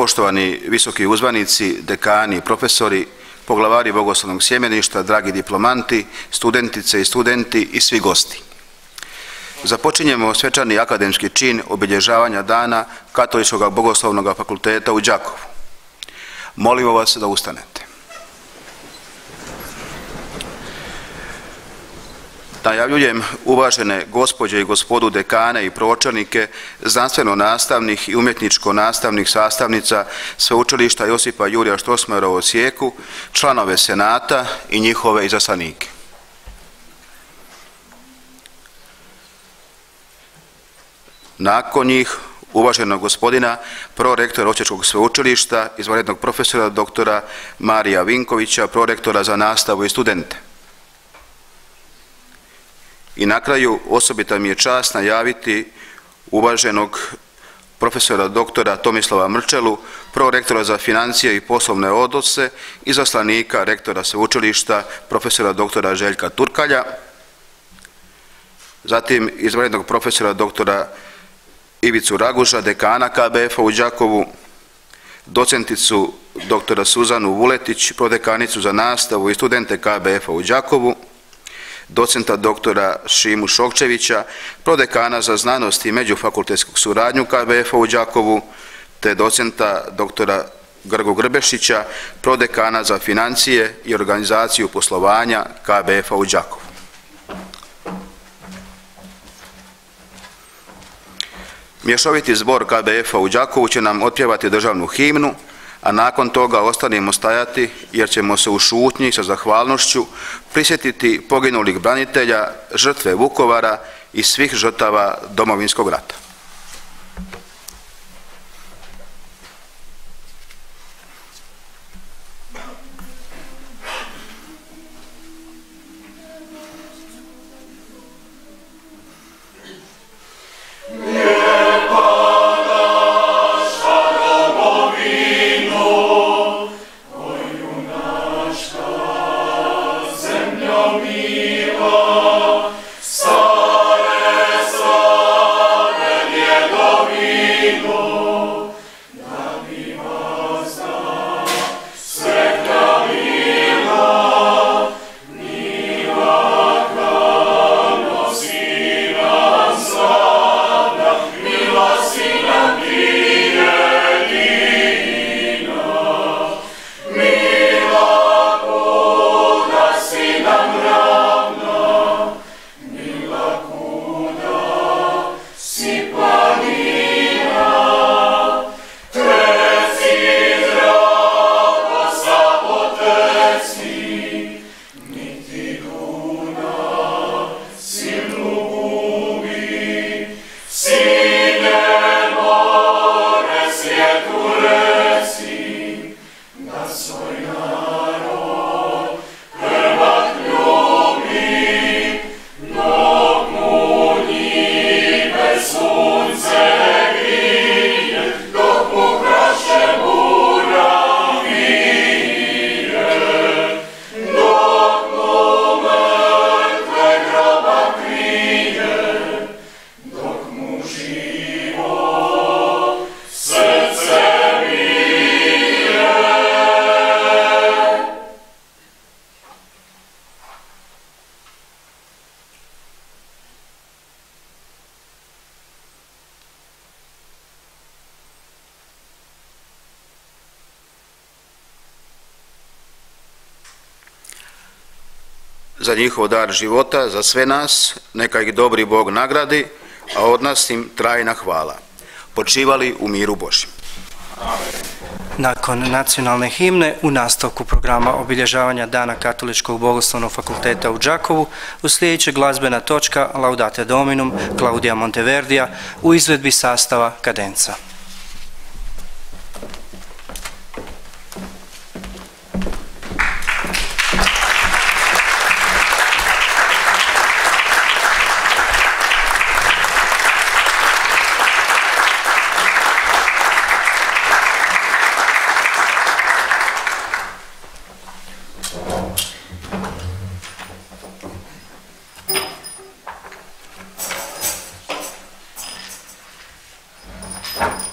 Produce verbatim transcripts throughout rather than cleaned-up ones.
poštovani visoki uzvanici, dekani, profesori, poglavari Bogoslovnog sjemeništa, dragi diplomanti, studentice i studenti i svi gosti. Započinjemo svečani akademski čin obilježavanja dana Katoličkog bogoslovnog fakulteta u Đakovu. Molimo vas da ustanete. Najavljujem uvažene gospođe i gospodu dekane i pročelnike znanstveno-nastavnih i umjetničko-nastavnih sastavnica Sveučilišta Josipa Jurja Strossmayera u Osijeku, članove Senata i njihove izaslanike. Nakon njih uvaženog gospodina prorektora Osječkog sveučilišta, izvanrednog profesora doktora Marija Vinkovića, prorektora za nastavu i studente. I na kraju osobita mi je čast najaviti uvaženog profesora doktora Tomislava Mrčelu, prorektora za financije i poslovne odnose, izaslanika rektora sveučilišta profesora doktora Željka Turkalja, zatim izvanrednog profesora doktora Ivicu Raguža, dekana K B F-a u Đakovu, docenticu doktora Suzanu Vuletić, prodekanicu za nastavu i studente K B F-a u Đakovu, docenta doktora Šimu Šokčevića, prodekana za znanost i međufakultetsku suradnju K B F-a u Đakovu, te docenta doktora Grgu Grbešića, prodekana za financije i organizaciju poslovanja K B F-a u Đakovu. Mješoviti zbor K B F-a u Đakovu će nam otpjevati državnu himnu, a nakon toga ostanimo stajati jer ćemo se u šutnji sa zahvalnošću prisjetiti poginulih branitelja, žrtve Vukovara i svih žrtava Domovinskog rata. Za njihov dar života, za sve nas, neka ih dobri Bog nagradi, a od nas im trajna hvala. Počivali u miru Božjem. Nakon nacionalne himne, u nastavku programa obilježavanja Dana Katoličkog bogoslovnog fakulteta u Đakovu, uslijedit će glazbena točka Laudate Dominum Claudia Monteverdija u izvedbi sastava Kadenca. you.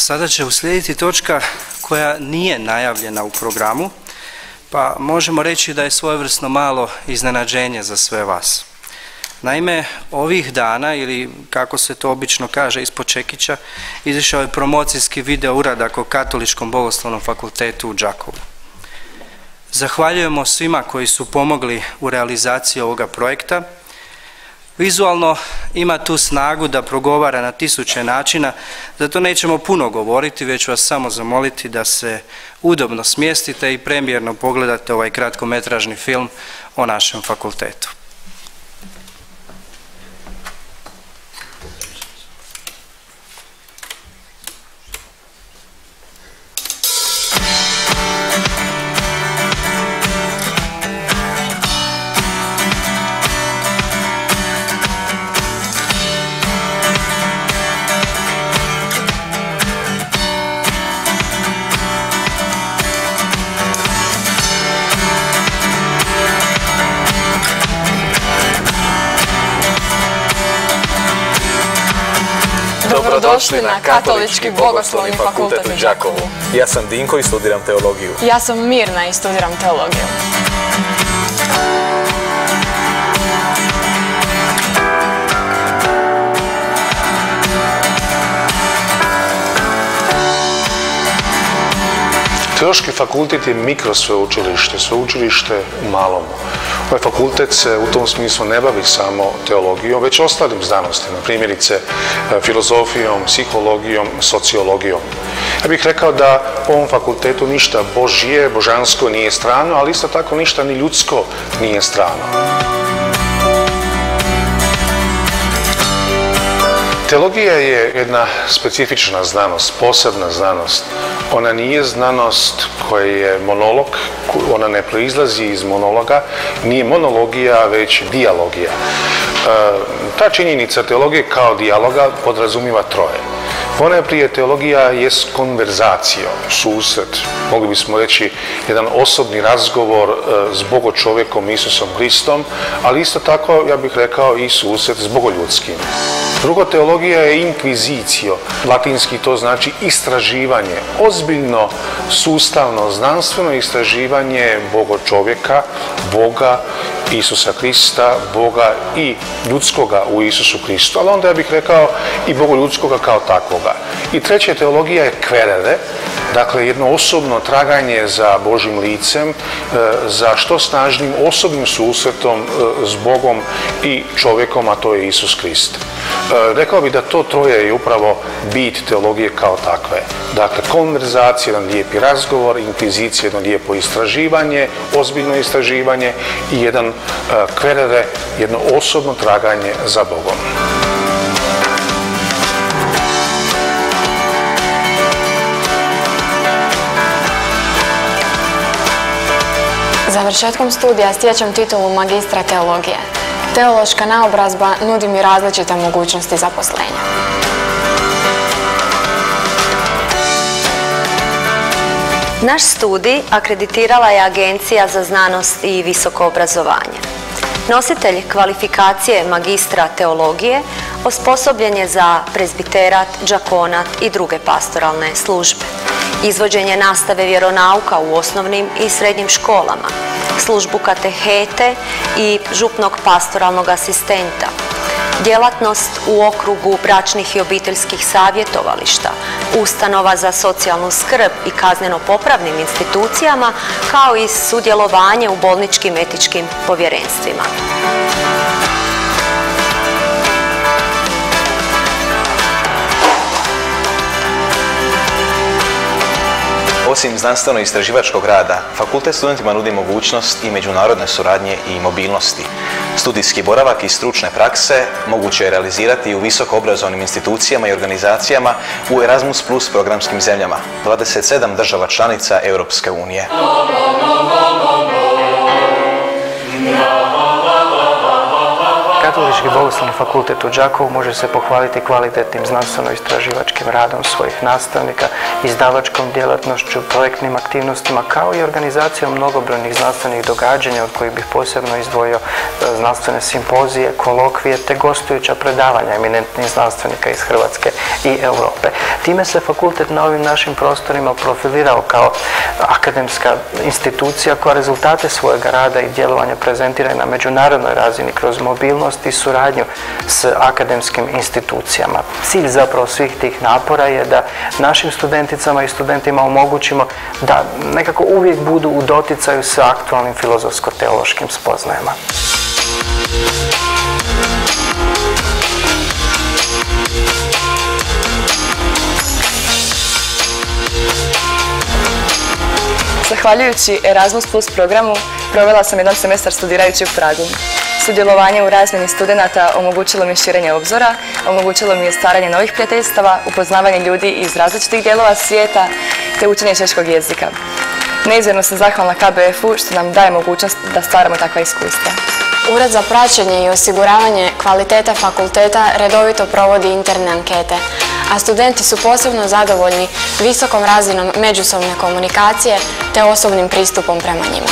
sada će uslijediti točka koja nije najavljena u programu, pa možemo reći da je svojevrsno malo iznenađenje za sve vas. Naime, ovih dana, ili kako se to obično kaže ispod čekića, izišao je promocijski video uradak o Katoličkom bogoslovnom fakultetu u Đakovu. Zahvaljujemo svima koji su pomogli u realizaciji ovoga projekta. Vizualno ima tu snagu da progovara na tisuće načina, zato nećemo puno govoriti, već vas samo zamoliti da se udobno smjestite i premijerno pogledate ovaj kratkometražni film o našem fakultetu. Dobrodošli na Katolički bogoslovni fakultet u Đakovu. Ja sam Dinko i studiram teologiju. Ja sam Mirna i studiram teologiju. Teološki fakultet je mikrosveučilište, sveučilište u malom. Ovaj fakultet se u tom smislu ne bavi samo teologijom, već ostalim znanostima, primjerice filozofijom, psihologijom, sociologijom. Ja bih rekao da u ovom fakultetu ništa božje, božansko nije strano, ali isto tako ništa ni ljudsko nije strano. Teologija je jedna specifična znanost, posebna znanost. Ona nije znanost koja je monolog, ona ne proizlazi iz monologa, nije monologija, već dijalogija. Ta činjenica teologije kao dijaloga podrazumiva troje. Ponajprije teologija je konverzacija, susret, mogli bismo reći jedan osobni razgovor s Bogočovjekom Isusom Hristom, ali isto tako, ja bih rekao, i susret s Bogoljudskim. Drugo, teologija je inkvizicio, latinski to znači istraživanje, ozbiljno, sustavno, znanstveno istraživanje Bogočovjeka, Boga, Isusa Krista, Boga i ljudskoga u Isusu Kristu, ali onda ja bih rekao i Bogoljudskoga kao takvoga. I treće, teologija je querere, dakle jedno osobno traganje za Božjim licem, za što snažnim osobnim susretom s Bogom i čovjekom, a to je Isus Krist. Rekao bih da to troje je upravo bit teologije kao takve. Dakle, konverzacija, jedan lijepi razgovor, inkvizicija, jedno lijepo istraživanje, ozbiljno istraživanje i jedan querere, jedno osobno traganje za Bogom. Završetkom studija stječem titulu magistra teologije. Teološka naobrazba nudi mi različite mogućnosti zaposlenja. Naš studij akreditirala je Agencija za znanost i visoko obrazovanje. Nositelj kvalifikacije magistra teologije osposobljen je za prezbiterat, džakonat i druge pastoralne službe. Izvođenje nastave vjeronauka u osnovnim i srednjim školama, službu katehete i župnog pastoralnog asistenta, djelatnost u okrugu bračnih i obiteljskih savjetovališta, ustanova za socijalnu skrb i kazneno-popravnim institucijama, kao i sudjelovanje u bolničkim etičkim povjerenstvima. Osim znanstveno-istraživačkog rada, fakultet studentima nudi mogućnost i međunarodne suradnje i mobilnosti. Studijski boravak i stručne prakse moguće je realizirati u visoko obrazovnim institucijama i organizacijama u Erasmus plus programskim zemljama, dvadeset sedam država članica Europske unije. Katolički bogoslovni fakultet u Đakovu može se pohvaliti kvalitetnim znanstveno-istraživačkim radom svojih nastavnika, izdavačkom djelatnošću, projektnim aktivnostima, kao i organizacijom mnogobrojnih znanstvenih događanja, od kojih bih posebno izdvojio znanstvene simpozije, kolokvije te gostujuća predavanja eminentnih znanstvenika iz Hrvatske i Europe. Time se fakultet na ovim našim prostorima profilirao kao akademska institucija koja rezultate svojega rada i djelovanja prezentira na međunarodnoj razini kroz mobilnost i suradnju s akademskim institucijama. Cilj zapravo svih tih napora je da našim studenticama i studentima omogućimo da nekako uvijek budu u doticaju sa aktualnim filozofsko-teološkim spoznajama. Zahvaljujući Erasmus Plus programu, provela sam jedan semestar studirajući u Pragu. Sudjelovanje u razmjeni studenata omogućilo mi širenje obzora, omogućilo mi je stvaranje novih prijateljstava, upoznavanje ljudi iz različitih dijelova svijeta te učenje češkog jezika. Neizmjerno sam zahvalna K B F-u što nam daje mogućnost da stvaramo takva iskustva. Ured za praćenje i osiguravanje kvalitete fakulteta redovito provodi interne ankete, a studenti su posebno zadovoljni visokom razinom međusobne komunikacije te osobnim pristupom prema njima.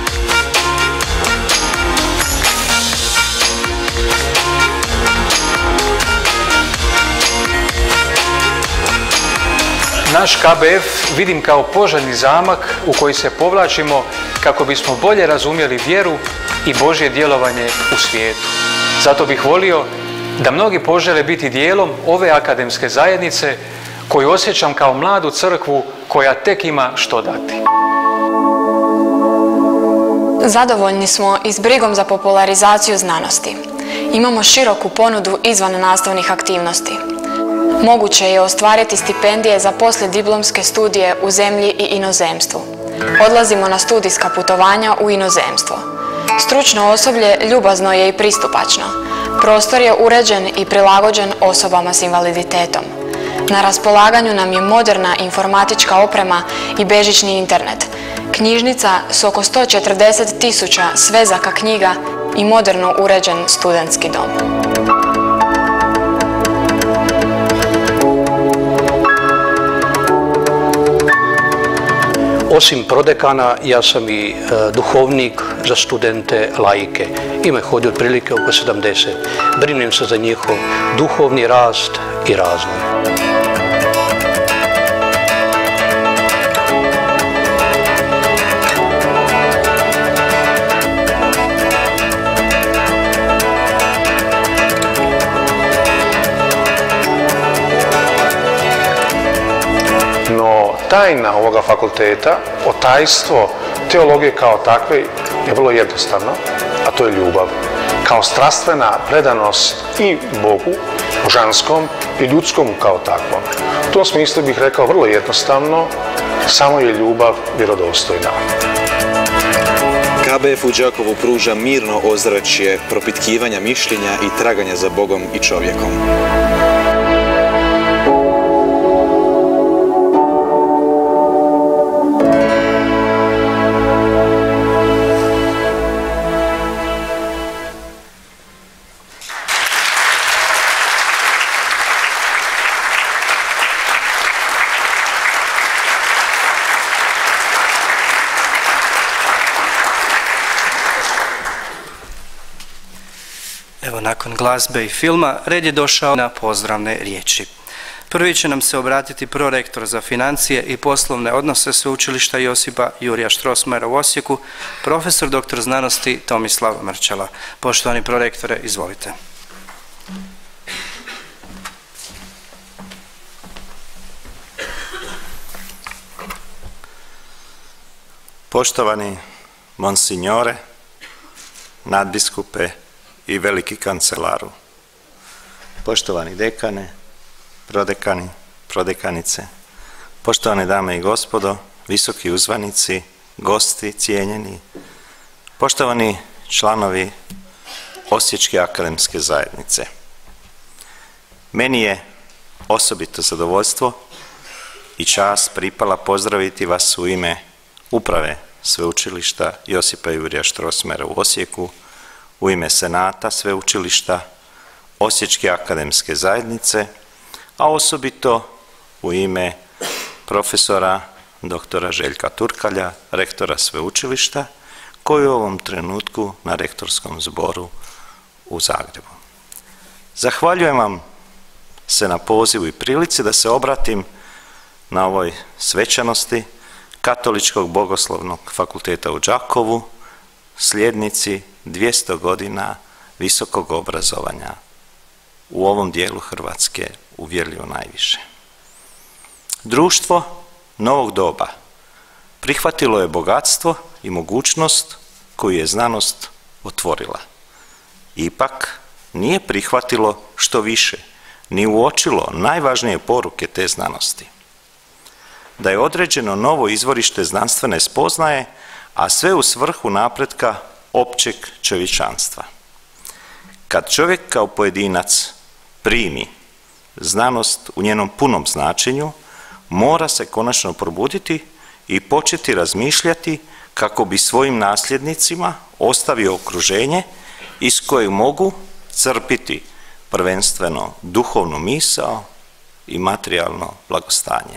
Naš K B F vidim kao poželjni zamak u koji se povlačimo kako bismo bolje razumjeli vjeru i Božje djelovanje u svijetu. Zato bih volio da mnogi požele biti dijelom ove akademske zajednice koju osjećam kao mladu crkvu koja tek ima što dati. Zadovoljni smo i s brigom za popularizaciju znanosti. Imamo široku ponudu izvan nastavnih aktivnosti. Moguće je ostvariti stipendije za poslijediplomske studije u zemlji i inozemstvu. Odlazimo na studijska putovanja u inozemstvo. Stručno osoblje ljubazno je i pristupačno. Prostor je uređen i prilagođen osobama s invaliditetom. Na raspolaganju nam je moderna informatička oprema i bežični internet. Knjižnica s oko sto četrdeset tisuća svezaka knjiga i moderno uređen studentski dom. Osim prodekana, ja sam i e, duhovnik za studente laike. Ima ih ovdje otprilike oko sedamdeset. Brinem se za njihov duhovni rast i razvoj. Tajna ovoga fakulteta, otajstvo teologije kao takve je vrlo jednostavno, a to je ljubav. Kao strastvena predanost i Bogu, božanskom i ljudskom kao takvom. U tom smislu bih rekao vrlo jednostavno, samo je ljubav vjerodostojna. K B F u Đakovu pruža mirno ozračje propitkivanja mišljenja i traganja za Bogom i čovjekom. Evo, nakon glazbe i filma, red je došao na pozdravne riječi. Prvi će nam se obratiti prorektor za financije i poslovne odnose Sveučilišta Josipa Jurija Strossmayera u Osijeku, profesor doktor znanosti Tomislav Mrčela. Poštovani prorektore, izvolite. Poštovani monsignore, nadbiskupe i veliki kancelaru, poštovani dekane, prodekani, prodekanice, poštovane dame i gospodo, visoki uzvanici, gosti, cijenjeni, poštovani članovi Osječke akademske zajednice. Meni je osobito zadovoljstvo i čast pripala pozdraviti vas u ime uprave Sveučilišta Josipa Jurija Strossmayera u Osijeku, u ime Senata Sveučilišta Osječke akademske zajednice, a osobito u ime profesora doktora Željka Turkalja, rektora sveučilišta, koji je u ovom trenutku na rektorskom zboru u Zagrebu. Zahvaljujem vam se na pozivu i prilici da se obratim na ovoj svečanosti Katoličkog bogoslovnog fakulteta u Đakovu, sljednici dvjesto godina visokog obrazovanja u ovom dijelu Hrvatske uvjerljivo najviše. Društvo novog doba prihvatilo je bogatstvo i mogućnost koju je znanost otvorila. Ipak nije prihvatilo što više, ni uočilo najvažnije poruke te znanosti. Da je određeno novo izvorište znanstvene spoznaje, a sve u svrhu napretka općeg čovječanstva. Kad čovjek kao pojedinac primi znanost u njenom punom značenju, mora se konačno probuditi i početi razmišljati kako bi svojim nasljednicima ostavio okruženje iz kojeg mogu crpiti prvenstveno duhovnu misao i materijalno blagostanje.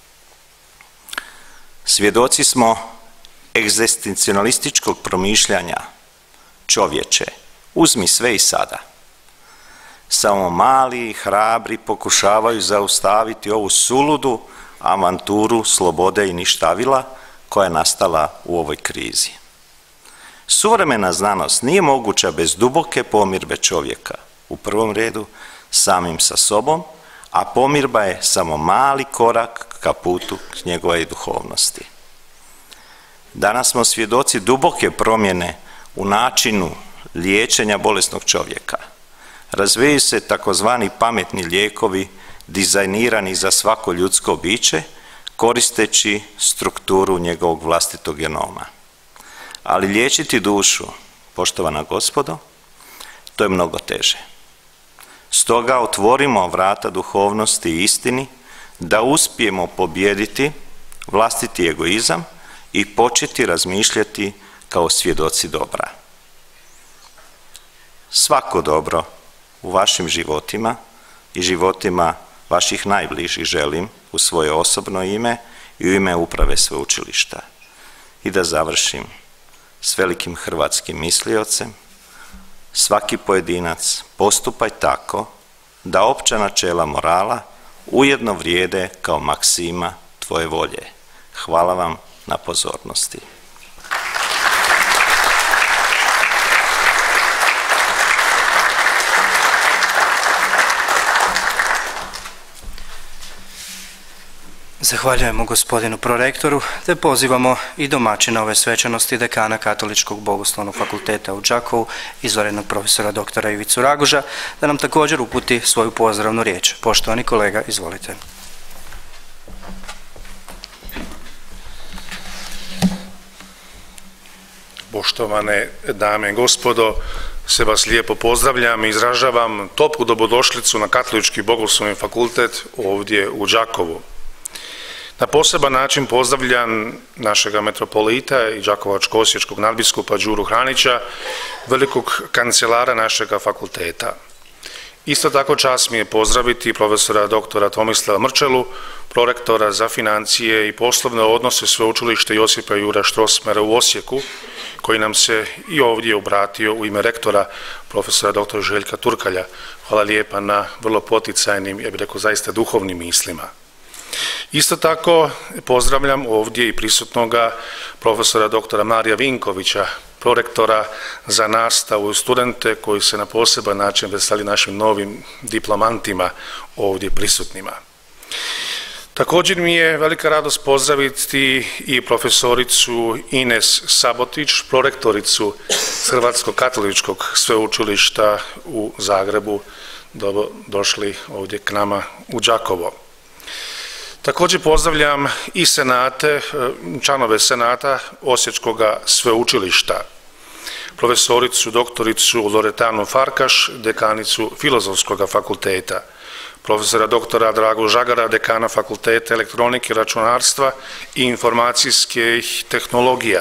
Svjedoci smo egzistencionalističkog promišljanja: čovječe, uzmi sve i sada. Samo mali i hrabri pokušavaju zaustaviti ovu suludu avanturu slobode i ništavila koja je nastala u ovoj krizi. Suvremena znanost nije moguća bez duboke pomirbe čovjeka, u prvom redu samim sa sobom, a pomirba je samo mali korak ka putu k njegove duhovnosti. Danas smo svjedoci duboke promjene u načinu liječenja bolesnog čovjeka. Razvijaju se takozvani pametni lijekovi dizajnirani za svako ljudsko biće, koristeći strukturu njegovog vlastitog genoma. Ali liječiti dušu, poštovana gospodo, to je mnogo teže. Stoga otvorimo vrata duhovnosti i istini da uspijemo pobijediti vlastiti egoizam i početi razmišljati kao svjedoci dobra. Svako dobro u vašim životima i životima vaših najbližih želim u svoje osobno ime i u ime uprave sveučilišta. I da završim s velikim hrvatskim misliocem: svaki pojedinac postupaj tako da opća načela morala ujedno vrijede kao maksima tvoje volje. Hvala vam na pozornosti. Zahvaljujemo gospodinu prorektoru, te pozivamo i domaćina ove svečanosti, dekana Katoličkog bogoslovnog fakulteta u Đakovu, izvanrednog profesora doktora Ivicu Raguža, da nam također uputi svoju pozdravnu riječ. Poštovani kolega, izvolite. Poštovane dame i gospodo, sve vas lijepo pozdravljam i izražavam toplu dobrodošlicu na Katolički bogoslovni fakultet ovdje u Đakovu. Na poseban način pozdravljam našega metropolita i đakovačko-osječkog nadbiskupa Đuru Hranića, velikog kancelara našega fakulteta. Isto tako čast mi je pozdraviti profesora doktora Tomislava Mrčelu, prorektora za financije i poslovne odnose sveučilišta Josipa Jura Strossmayera u Osijeku, koji nam se i ovdje obratio u ime rektora profesora doktora Željka Turkalja. Hvala lijepa na vrlo poticajnim, ja bih rekao zaista duhovnim mislima. Isto tako pozdravljam ovdje i prisutnoga profesora doktora Marija Vinkovića, prorektora za nastavu i studente koji se na poseban način veselili našim novim diplomantima ovdje prisutnima. Također mi je velika radost pozdraviti i profesoricu Ines Sabotić, prorektoricu Hrvatskog katoličkog sveučilišta u Zagrebu. Dobro došli ovdje k nama u Đakovo. Također pozdravljam i senate, članove senata Osječkog sveučilišta, profesoricu doktoricu Loretanu Farkaš, dekanicu Filozofskog fakulteta, profesora doktora Dragu Žagara, dekana Fakulteta elektronike, računarstva i informacijskih tehnologija.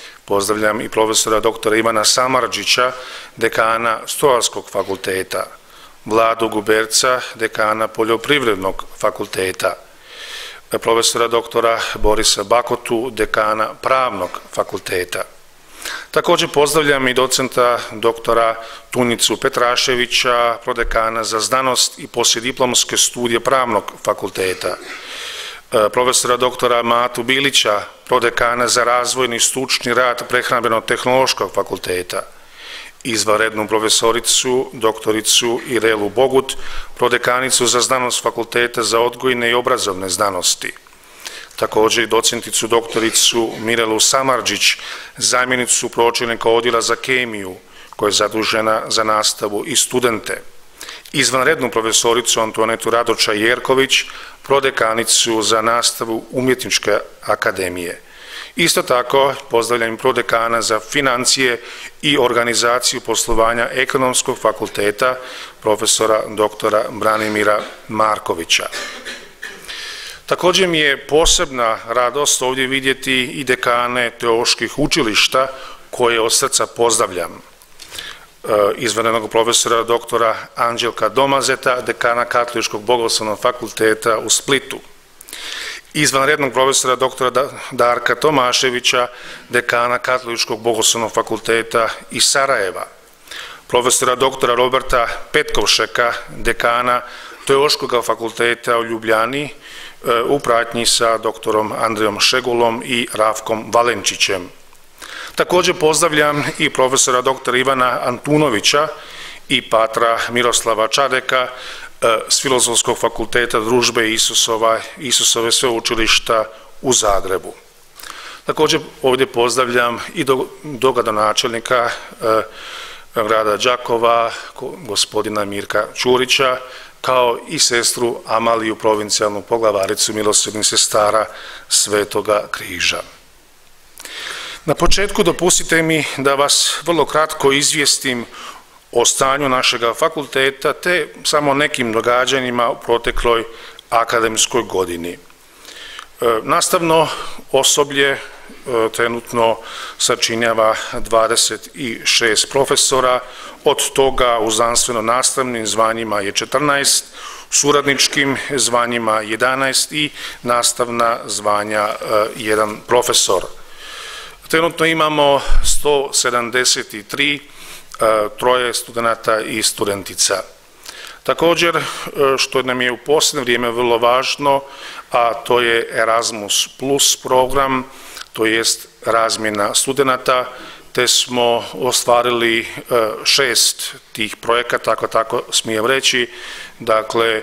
Pozdravljam i profesora doktora Ivana Samardžića, dekana Strojarskog fakulteta, Vladu Guberca, dekana Poljoprivrednog fakulteta, profesora doktora Borisa Bakotu, dekana Pravnog fakulteta. Također pozdravljam i docenta doktora Tunicu Petraševića, prodekana za znanost i poslijediplomske studije Pravnog fakulteta, profesora doktora Matu Bilića, prodekana za razvojni i stručni rad Prehrambeno-tehnološkog fakulteta, izvanrednu profesoricu, doktoricu Irelu Bogut, prodekanicu za znanost Fakulteta za odgojne i obrazovne znanosti. Također i docenticu doktoricu Mirelu Samardžić, zamjenicu pročelnika odjela za kemiju, koja je zadužena za nastavu i studente. Izvanrednu profesoricu Antonetu Radoča-Jerković, prodekanicu za nastavu Umjetničke akademije. Isto tako pozdravljam prodekana za financije i organizaciju poslovanja Ekonomskog fakulteta, profesora doktora Branimira Markovića. Također mi je posebna radost ovdje vidjeti i dekane teoloških učilišta koje od srca pozdravljam. Izvanrednog profesora doktora Anđelka Domazeta, dekana Katoličkog bogoslovnog fakulteta u Splitu. Izvanrednog profesora doktora Darka Tomaševića, dekana Katoličkog bogoslovnog fakulteta iz Sarajeva. Profesora doktora Roberta Petkovšeka, dekana Teološkog fakulteta u Ljubljani, u pratnji sa doktorom Andrijom Šegulom i Rafkom Valenčićem. Također pozdravljam i profesora doktora Ivana Antunovića i patra Miroslava Čadeka s Filozofskog fakulteta Družbe Isusova, Isusove sveučilišta u Zagrebu. Također ovdje pozdravljam i dogradonačelnika grada Đakova, gospodina Mirka Čurića, kao i sestru Amaliju, provincijalnu poglavaricu milosrdnih sestara Svetoga križa. Na početku dopustite mi da vas vrlo kratko izvijestim o stanju našega fakulteta te samo nekim događanjima u protekloj akademskoj godini. Nastavno osoblje trenutno sačinjava dvadeset šest profesora, od toga u znanstveno-nastavnim zvanjima je četrnaest, suradničkim zvanjima jedanaest i nastavna zvanja jedan profesor. Trenutno imamo sto sedamdeset tri troje studenata i studentica. Također, što nam je u posljednje vrijeme vrlo važno, a to je Erasmus plus program, to jest razmjena studenata, te smo ostvarili šest tih projekata, ako tako smijem reći. Dakle,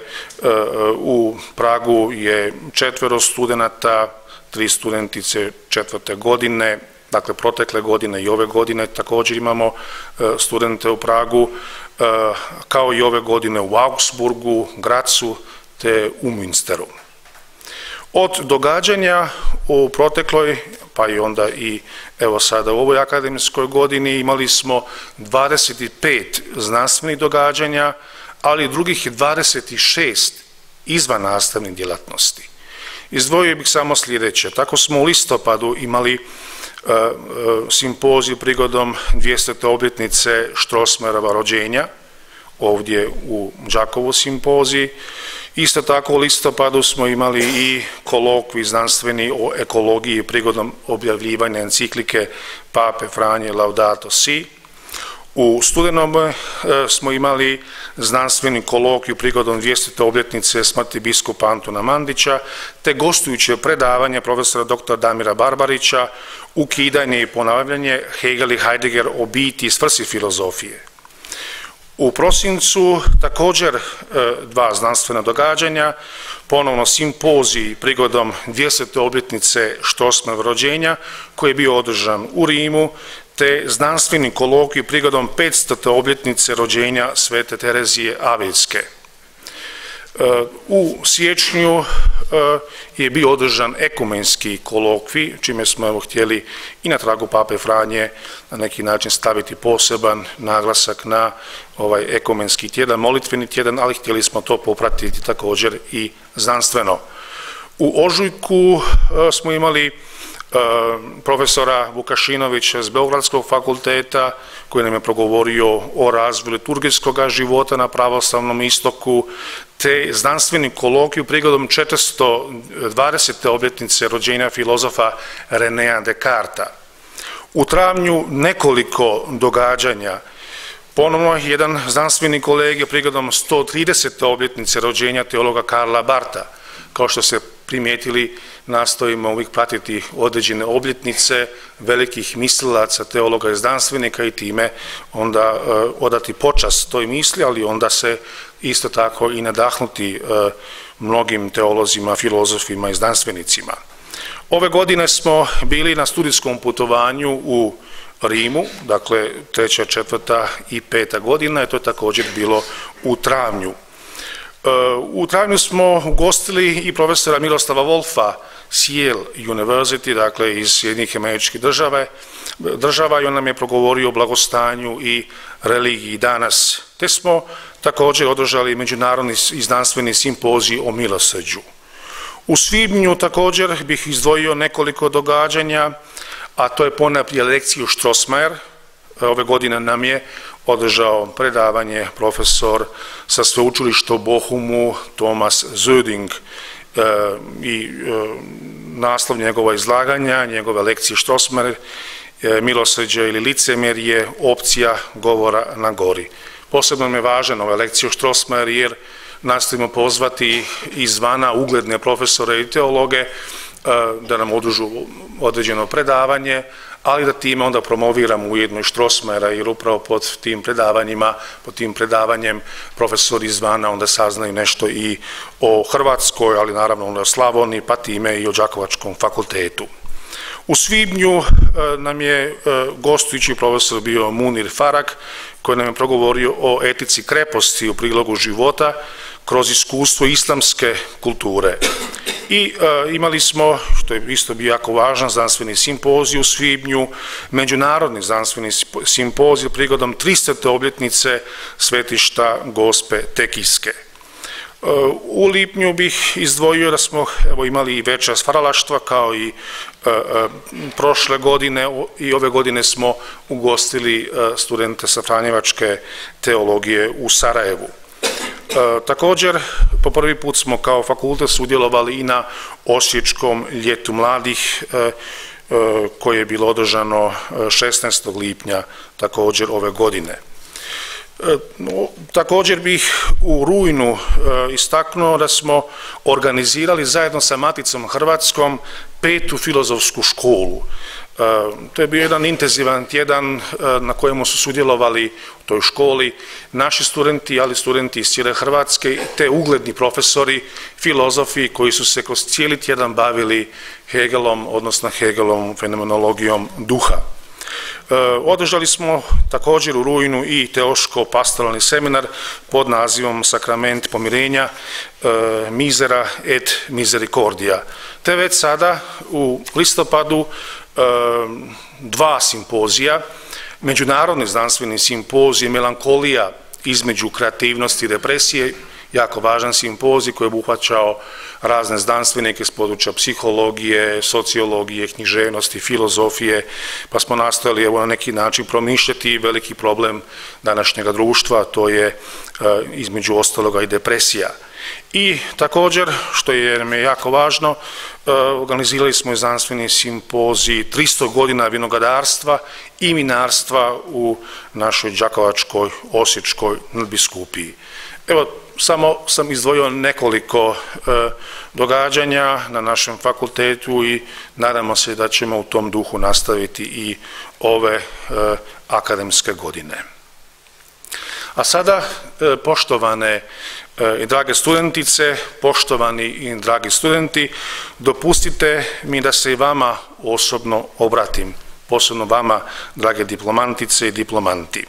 u Pragu je četvero studenata, tri studentice četvrte godine, dakle protekle godine i ove godine također imamo studente u Pragu, kao i ove godine u Augsburgu, Gracu te u Münsteru. Od događanja u protekloj, pa i onda i evo sada u ovoj akademskoj godini, imali smo dvadeset pet znanstvenih događanja, ali i drugih dvadeset šest izvan nastavnih djelatnosti. Izdvojio bih samo sljedeće. Tako smo u listopadu imali simpozij prigodom dvjesete obljetnice Strossmayerova rođenja, ovdje u Đakovu simpozij. Isto tako u listopadu smo imali i kolokvij znanstveni o ekologiji prigodom objavljivanja enciklike Pape Franje Laudato Si. U studenom smo imali znanstveni kolokvij prigodom dvjesete obljetnice smrti biskupa Antuna Mandića, te gostujuće predavanje profesora doktora Damira Barbarića, ukidanje i ponavljanje Hegel i Heidegger o biti i svrsi filozofije. U prosincu također dva znanstvena događanja, ponovno simpozij prigodom dvjesete obljetnice Strossmayerova rođenja, koji je bio održan u Rimu, te znanstveni kolokvij prigodom petstete obljetnice rođenja Svete Terezije Avilske. U siječnju je bio održan ekumenski kolokvij, čime smo evo htjeli i na tragu Pape Franje na neki način staviti poseban naglasak na ovaj ekumenski tjedan, molitveni tjedan, ali htjeli smo to popratiti također i znanstveno. U ožujku smo imali profesora Vukašinovića s Beogradskog fakulteta, koji nam je progovorio o razvoju liturgijskog života na pravoslavnom istoku, te znanstveni kolokvij prigodom četiristo dvadesete obljetnice rođenja filozofa Renea Descartesa. U travnju nekoliko događanja, ponovno jedan znanstveni kolegij prigodom sto tridesete obljetnice rođenja teologa Karla Bartha. Kao što ste primijetili, nastojimo uvijek pratiti određene obljetnice velikih mislilaca, teologa i znanstvenika i time onda odati počast toj misli, ali onda se isto tako i nadahnuti mnogim teolozima, filozofima i znanstvenicima. Ove godine smo bili na studijskom putovanju u Rimu, dakle treća, četvrta i peta godina, i to je također bilo u travnju. U travnju smo ugostili i profesora Miroslava Wolfa s Yale University, dakle iz Sjedinjenih Američkih država, i on nam je progovorio o blagostanju i religiji danas. Te smo također održali međunarodni i znanstveni simpozij o milosrđu. U svibnju također bih izdvojio nekoliko događanja, a to je ponajprije lekciju Strossmayer. Ove godine nam je održao predavanje profesor sa sveučilišta u Bochumu Thomas Zöding i naslov njegova izlaganja, njegove lekcije Strossmayer, milosrđe ili licemjerje, opcija govora na gori. Posebno mi je važan ova lekcija Strossmayer jer nastojimo pozvati izvana ugledne profesore i teologe da nam održu određeno predavanje, ali da time onda promoviramo ujedno i Strossmayera, jer upravo pod tim predavanjima, pod tim predavanjem profesori izvana onda saznaju nešto i o Hrvatskoj, ali naravno onda o Slavoniji, pa time i o Đakovačkom fakultetu. U svibnju nam je gostujući profesor bio Munir Farak, koji nam je progovorio o etici kreposti u prilogu života kroz iskustvo islamske kulture. I imali smo, što je isto bio jako važan, znanstveni simpozij u svibnju, međunarodni znanstveni simpozij prigodom tristete obljetnice svetišta Gospe Tekijske. U lipnju bih izdvojio da smo evo, imali i večer stvaralaštva kao i e, e, prošle godine, i ove godine smo ugostili e, studente sa Franjevačke teologije u Sarajevu. E, također, po prvi put smo kao fakultet sudjelovali i na Osječkom ljetu mladih, e, e, koje je bilo održano šesnaestog lipnja također ove godine. Također bih u rujnu istaknuo da smo organizirali zajedno sa Maticom Hrvatskom petu filozofsku školu. To je bio jedan intenzivan tjedan na kojemu su sudjelovali u toj školi naši studenti, ali studenti iz cijele Hrvatske, te ugledni profesori, filozofi koji su se kroz cijeli tjedan bavili Hegelom, odnosno Hegelovom fenomenologijom duha. Održali smo također u rujnu i teološko-pastoralni seminar pod nazivom Sakrament pomirenja, Misera et Misericordia. Te već sada u listopadu dva simpozija, međunarodni znanstveni simpozij Melankolija između kreativnosti i depresije, jako važan simpozij koji je obuhvaćao razne znanstvenike iz područja psihologije, sociologije, književnosti, filozofije, pa smo nastojali evo, na neki način promišljati veliki problem današnjega društva, to je e, između ostaloga i depresija. I također, što je nam je jako važno, e, organizirali smo i znanstveni simpozij tristo godina vinogradarstva i vinarstva u našoj Đakovačkoj, Osječkoj nadbiskupiji. Evo, samo sam izdvojio nekoliko e, događanja na našem fakultetu i nadamo se da ćemo u tom duhu nastaviti i ove e, akademske godine. A sada, e, poštovane i drage studentice, poštovani i dragi studenti, dopustite mi da se i vama osobno obratim, posebno vama, drage diplomantice i diplomanti.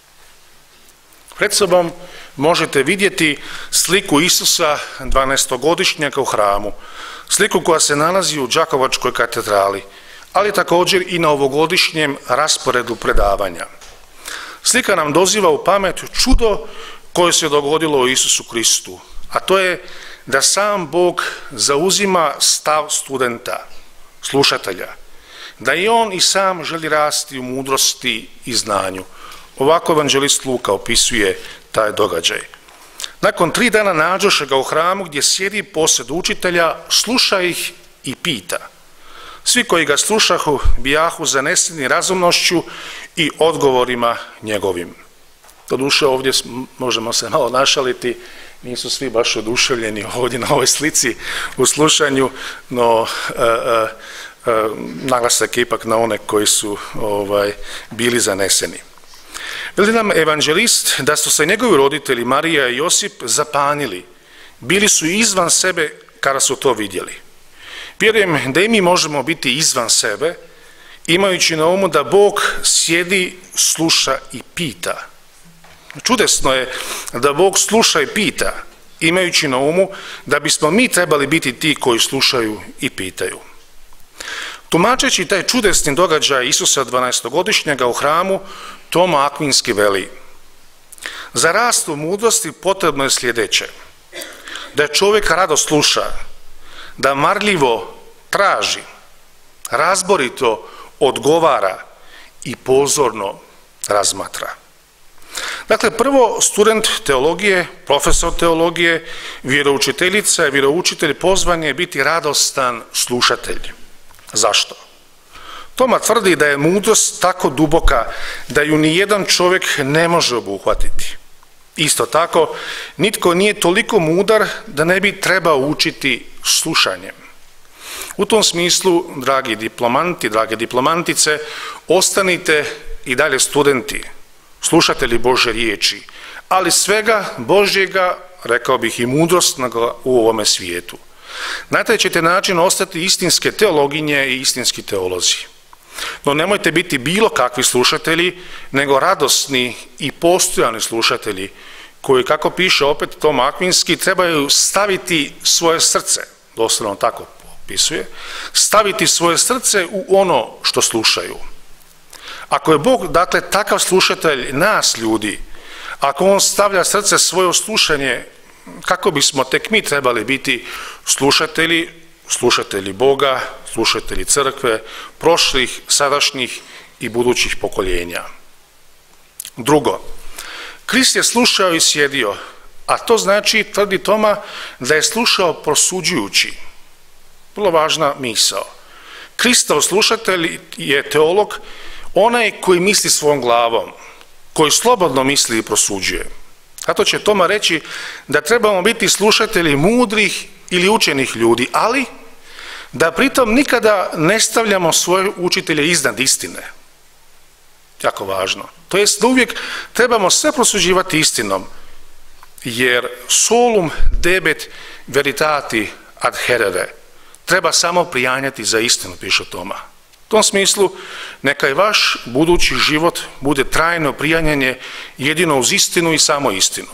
Pred sobom možete vidjeti sliku Isusa dvanaestogodišnjaka u hramu, sliku koja se nalazi u Đakovačkoj katedrali, ali također i na ovogodišnjem rasporedu predavanja. Slika nam doziva u pamet čudo koje se dogodilo u Isusu Kristu, a to je da sam Bog zauzima stav studenta, slušatelja, da i on i sam želi rasti u mudrosti i znanju. Ovako evanđelist Luka opisuje taj događaj. Nakon tri dana nađoše ga u hramu gdje sjedi posred učitelja, sluša ih i pita. Svi koji ga slušahu bijahu zaneseni razumnošću i odgovorima njegovim. Doduše ovdje možemo se malo našaliti, nisu svi baš oduševljeni ovdje na ovoj slici u slušanju, no e, e, e, naglasak je ipak na one koji su ovaj, bili zaneseni. Veli nam evanđelist da su se njegovi roditelji Marija i Josip zapanjili, bili su izvan sebe kada su to vidjeli. Vjerujem da i mi možemo biti izvan sebe, imajući na umu da Bog sjedi, sluša i pita. Čudesno je da Bog sluša i pita, imajući na umu da bismo mi trebali biti ti koji slušaju i pitaju. Tumačeći taj čudesni događaj Isusa dvanaestogodišnjega u hramu, Toma Akvinski veli: za rast u mudrosti potrebno je sljedeće, da čovjek rado sluša, da marljivo traži, razborito odgovara i pozorno razmatra. Dakle, prvo, student teologije, profesor teologije, vjeroučiteljica i vjeroučitelj pozvan je biti radostan slušatelj. Zašto? Toma tvrdi da je mudrost tako duboka da ju ni jedan čovjek ne može obuhvatiti. Isto tako, nitko nije toliko mudar da ne bi trebao učiti slušanjem. U tom smislu, dragi diplomanti, drage diplomantice, ostanite i dalje studenti, slušatelji Božje riječi, ali svega Božjega, rekao bih i mudrostnoga u ovome svijetu. Na taj ćete način ostati istinske teologinje i istinski teolozi. No nemojte biti bilo kakvi slušatelji, nego radosni i postojani slušatelji, koji, kako piše opet Toma Akvinski, trebaju staviti svoje srce, doslovno tako opisuje, staviti svoje srce u ono što slušaju. Ako je Bog, dakle, takav slušatelj nas ljudi, ako On stavlja srce svoje u slušanje, kako bismo tek mi trebali biti slušatelji, slušatelji Boga, slušatelji crkve, prošlih, sadašnjih i budućih pokoljenja. Drugo, Krist je slušao i sjedio, a to znači, tvrdi Toma, da je slušao prosuđujući. Vrlo važna misao. Kristov slušatelj je teolog, onaj koji misli svojom glavom, koji slobodno misli i prosuđuje. Zato će Toma reći da trebamo biti slušatelji mudrih ili učenih ljudi, ali da pritom nikada ne stavljamo svoje učitelje iznad istine. Jako važno. To jest da uvijek trebamo sve prosuđivati istinom, jer solum debet veritati ad herere, treba samo prijanjati za istinu, piše Toma. U tom smislu, neka i vaš budući život bude trajno prijanjanje jedino uz istinu i samo istinu.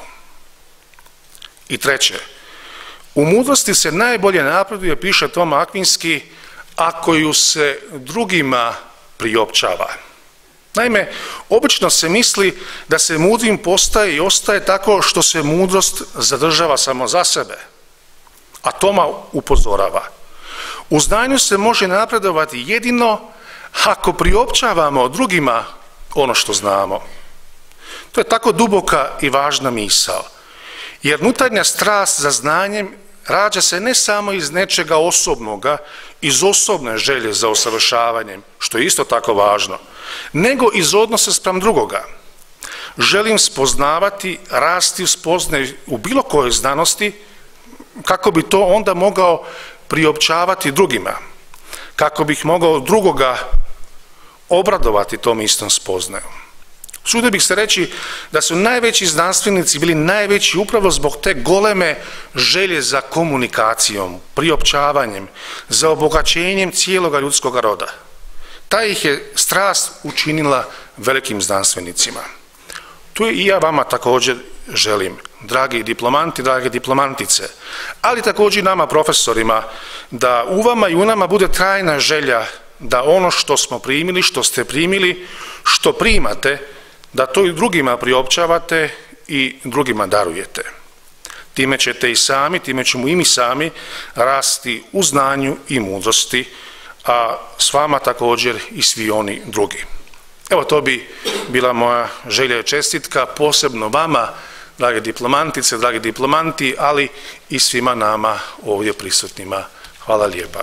I treće, u mudrosti se najbolje napreduje, piše Toma Akvinski, ako ju se drugima priopćava. Naime, obično se misli da se mudrim postaje i ostaje tako što se mudrost zadržava samo za sebe. A Toma upozorava: u znanju se može napredovati jedino ako priopćavamo drugima ono što znamo. To je tako duboka i važna misao, jer unutarnja strast za znanjem rađa se ne samo iz nečega osobnoga, iz osobne želje za usavršavanjem, što je isto tako važno, nego iz odnosa spram drugoga. Želim spoznavati, rasti u spoznaju u bilo kojoj znanosti, kako bi to onda mogao priopćavati drugima, kako bih mogao drugoga obradovati tom istom spoznajom. Usudio bih se reći da su najveći znanstvenici bili najveći upravo zbog te goleme želje za komunikacijom, priopćavanjem, za obogaćenjem cijeloga ljudskoga roda. Ta ih je strast učinila velikim znanstvenicima. Tu i ja vama također želim, dragi diplomanti, drage diplomantice, ali također i nama profesorima, da u vama i u nama bude trajna želja da ono što smo primili, što ste primili, što primate, da to i drugima priopćavate i drugima darujete. Time ćete i sami, time ćemo i mi sami rasti u znanju i mudrosti, a s vama također i svi oni drugi. Evo, to bi bila moja želja i čestitka, posebno vama, drage diplomantice, dragi diplomanti, ali i svima nama ovdje prisutnima. Hvala lijepa.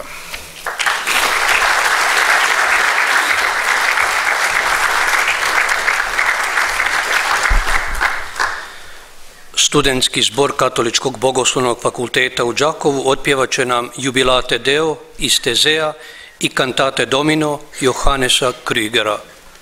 Studentski zbor Katoličkog bogoslovnog fakulteta u Đakovu otpjevat će nam Jubilate Deo iz Tezea i Cantate Domino Johannesa Krügera.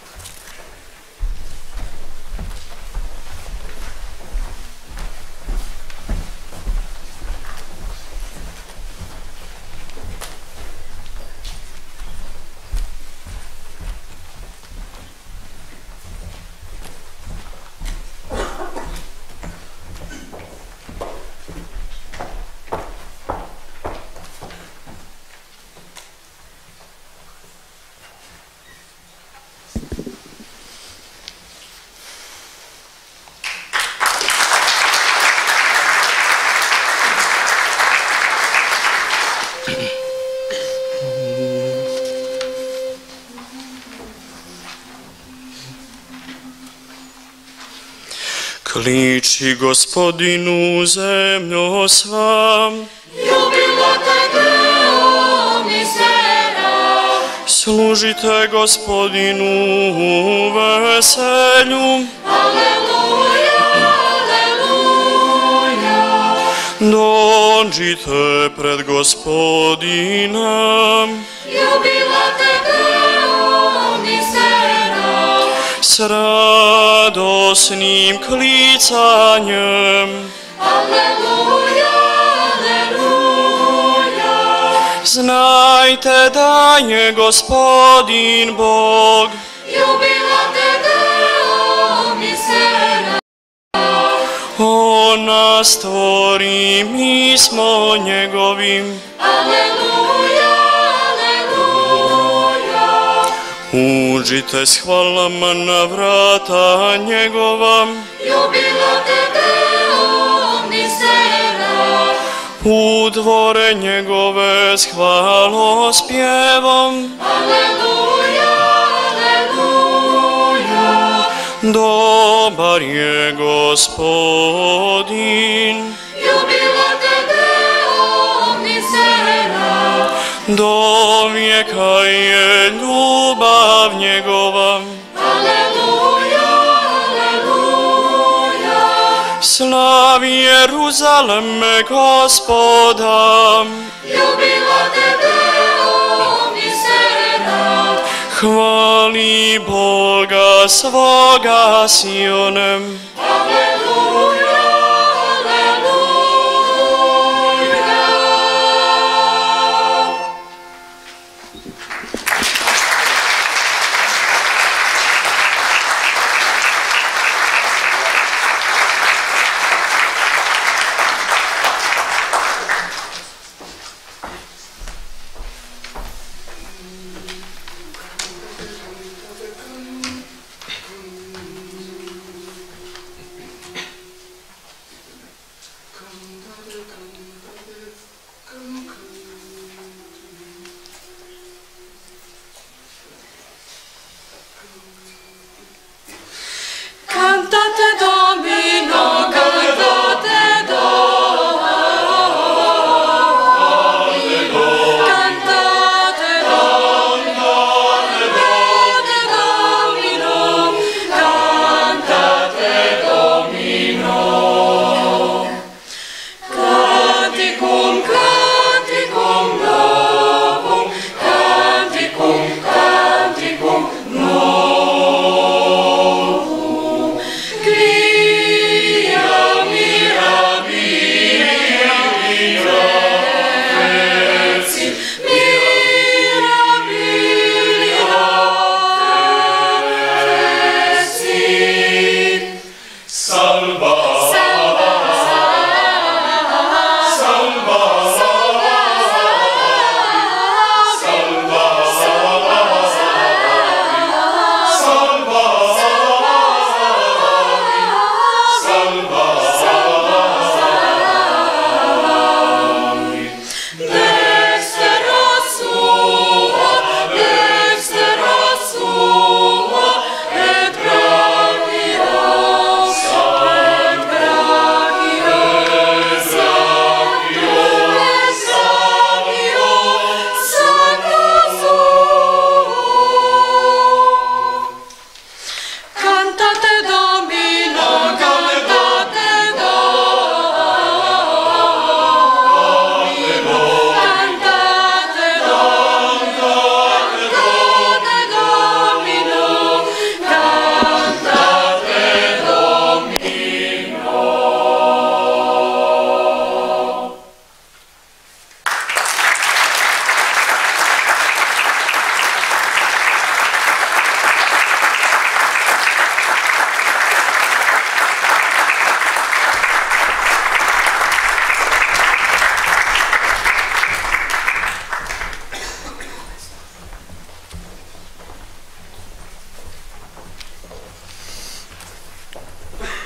Kliči Gospodinu zemljo sva, Jubilate Deo misera, služite Gospodinu u veselju, Aleluja, aleluja. Dođite pred Gospodina, Jubilate Deo misera, s radosnim klicanjem, Aleluja, aleluja. znajte da je Gospodin Bog, Jubilate Deo misera, On nas stvori, mi smo njegovim. Aleluja, aleluja. Uđite s hvalama na vrata njegova, Jubilate Deo misera, u dvore njegove s hvalospjevom. Aleluja, aleluja. Dobar je Gospodin, Jubilate Deo misera, do vijeka je ljubav njegova. Aleluja, aleluja. Slavi Jeruzaleme Gospoda, Jubilate Deo misera, hvali Boga svoga Sionem. Aleluja, aleluja.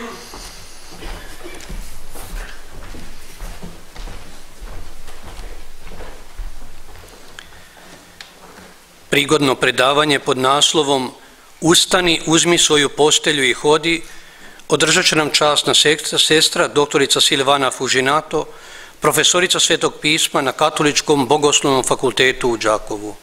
Prigodno predavanje pod naslovom Ustani, uzmi svoju postelju i hodi održat će nam časna sestra, doktorica Silvana Fužinato, profesorica Svetog pisma na Katoličkom bogoslovnom fakultetu u Đakovu.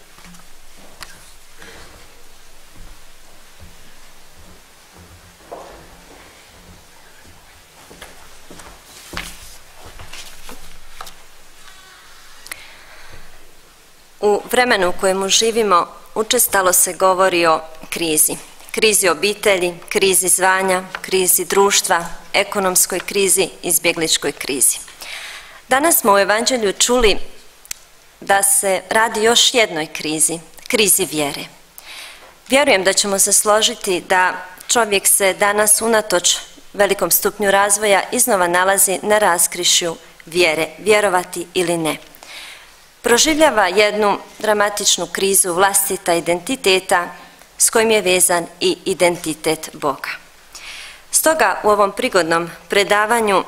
U vremenu u kojemu živimo učestalo se govori o krizi. Krizi obitelji, krizi zvanja, krizi društva, ekonomskoj krizi, izbjegličkoj krizi. Danas smo u Evanđelju čuli da se radi još jednoj krizi, krizi vjere. Vjerujem da ćemo se složiti da čovjek se danas unatoč velikom stupnju razvoja iznova nalazi na raskrižju vjere, vjerovati ili ne. Proživljava jednu dramatičnu krizu vlastita identiteta s kojim je vezan i identitet Boga. Stoga u ovom prigodnom predavanju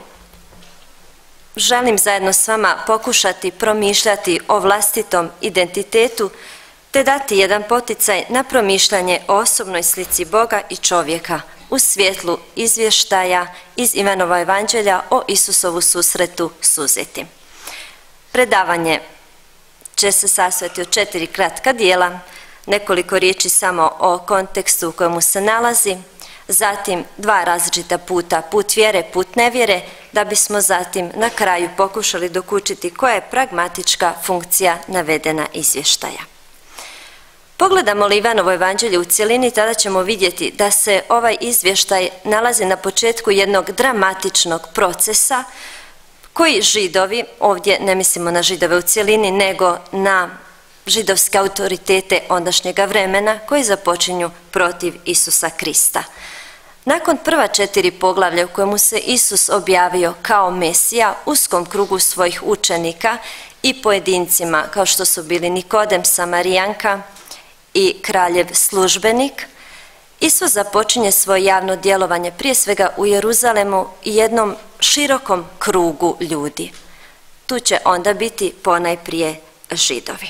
želim zajedno s vama pokušati promišljati o vlastitom identitetu te dati jedan poticaj na promišljanje o osobnoj slici Boga i čovjeka u svjetlu izvještaja iz Ivanova evanđelja o Isusovu susretu s uzetim. Predavanje će se sastojati od četiri kratka dijela, nekoliko riječi samo o kontekstu u kojemu se nalazi, zatim dva različita puta, put vjere, put nevjere, da bismo zatim na kraju pokušali dokučiti koja je pragmatička funkcija navedena izvještaja. Pogledamo li Ivanovo evanđelje u cjelini, tada ćemo vidjeti da se ovaj izvještaj nalazi na početku jednog dramatičnog procesa koji Židovi, ovdje ne mislimo na Židove u cjelini, nego na židovske autoritete ondašnjega vremena koji započinju protiv Isusa Krista. Nakon prva četiri poglavlja u kojemu se Isus objavio kao Mesija uskom krugu svojih učenika i pojedincima kao što su bili Nikodem, Samarijanka i kraljev službenik, Isus započinje svoje javno djelovanje prije svega u Jeruzalemu i jednom širokom krugu ljudi. Tu će onda biti ponajprije Židovi.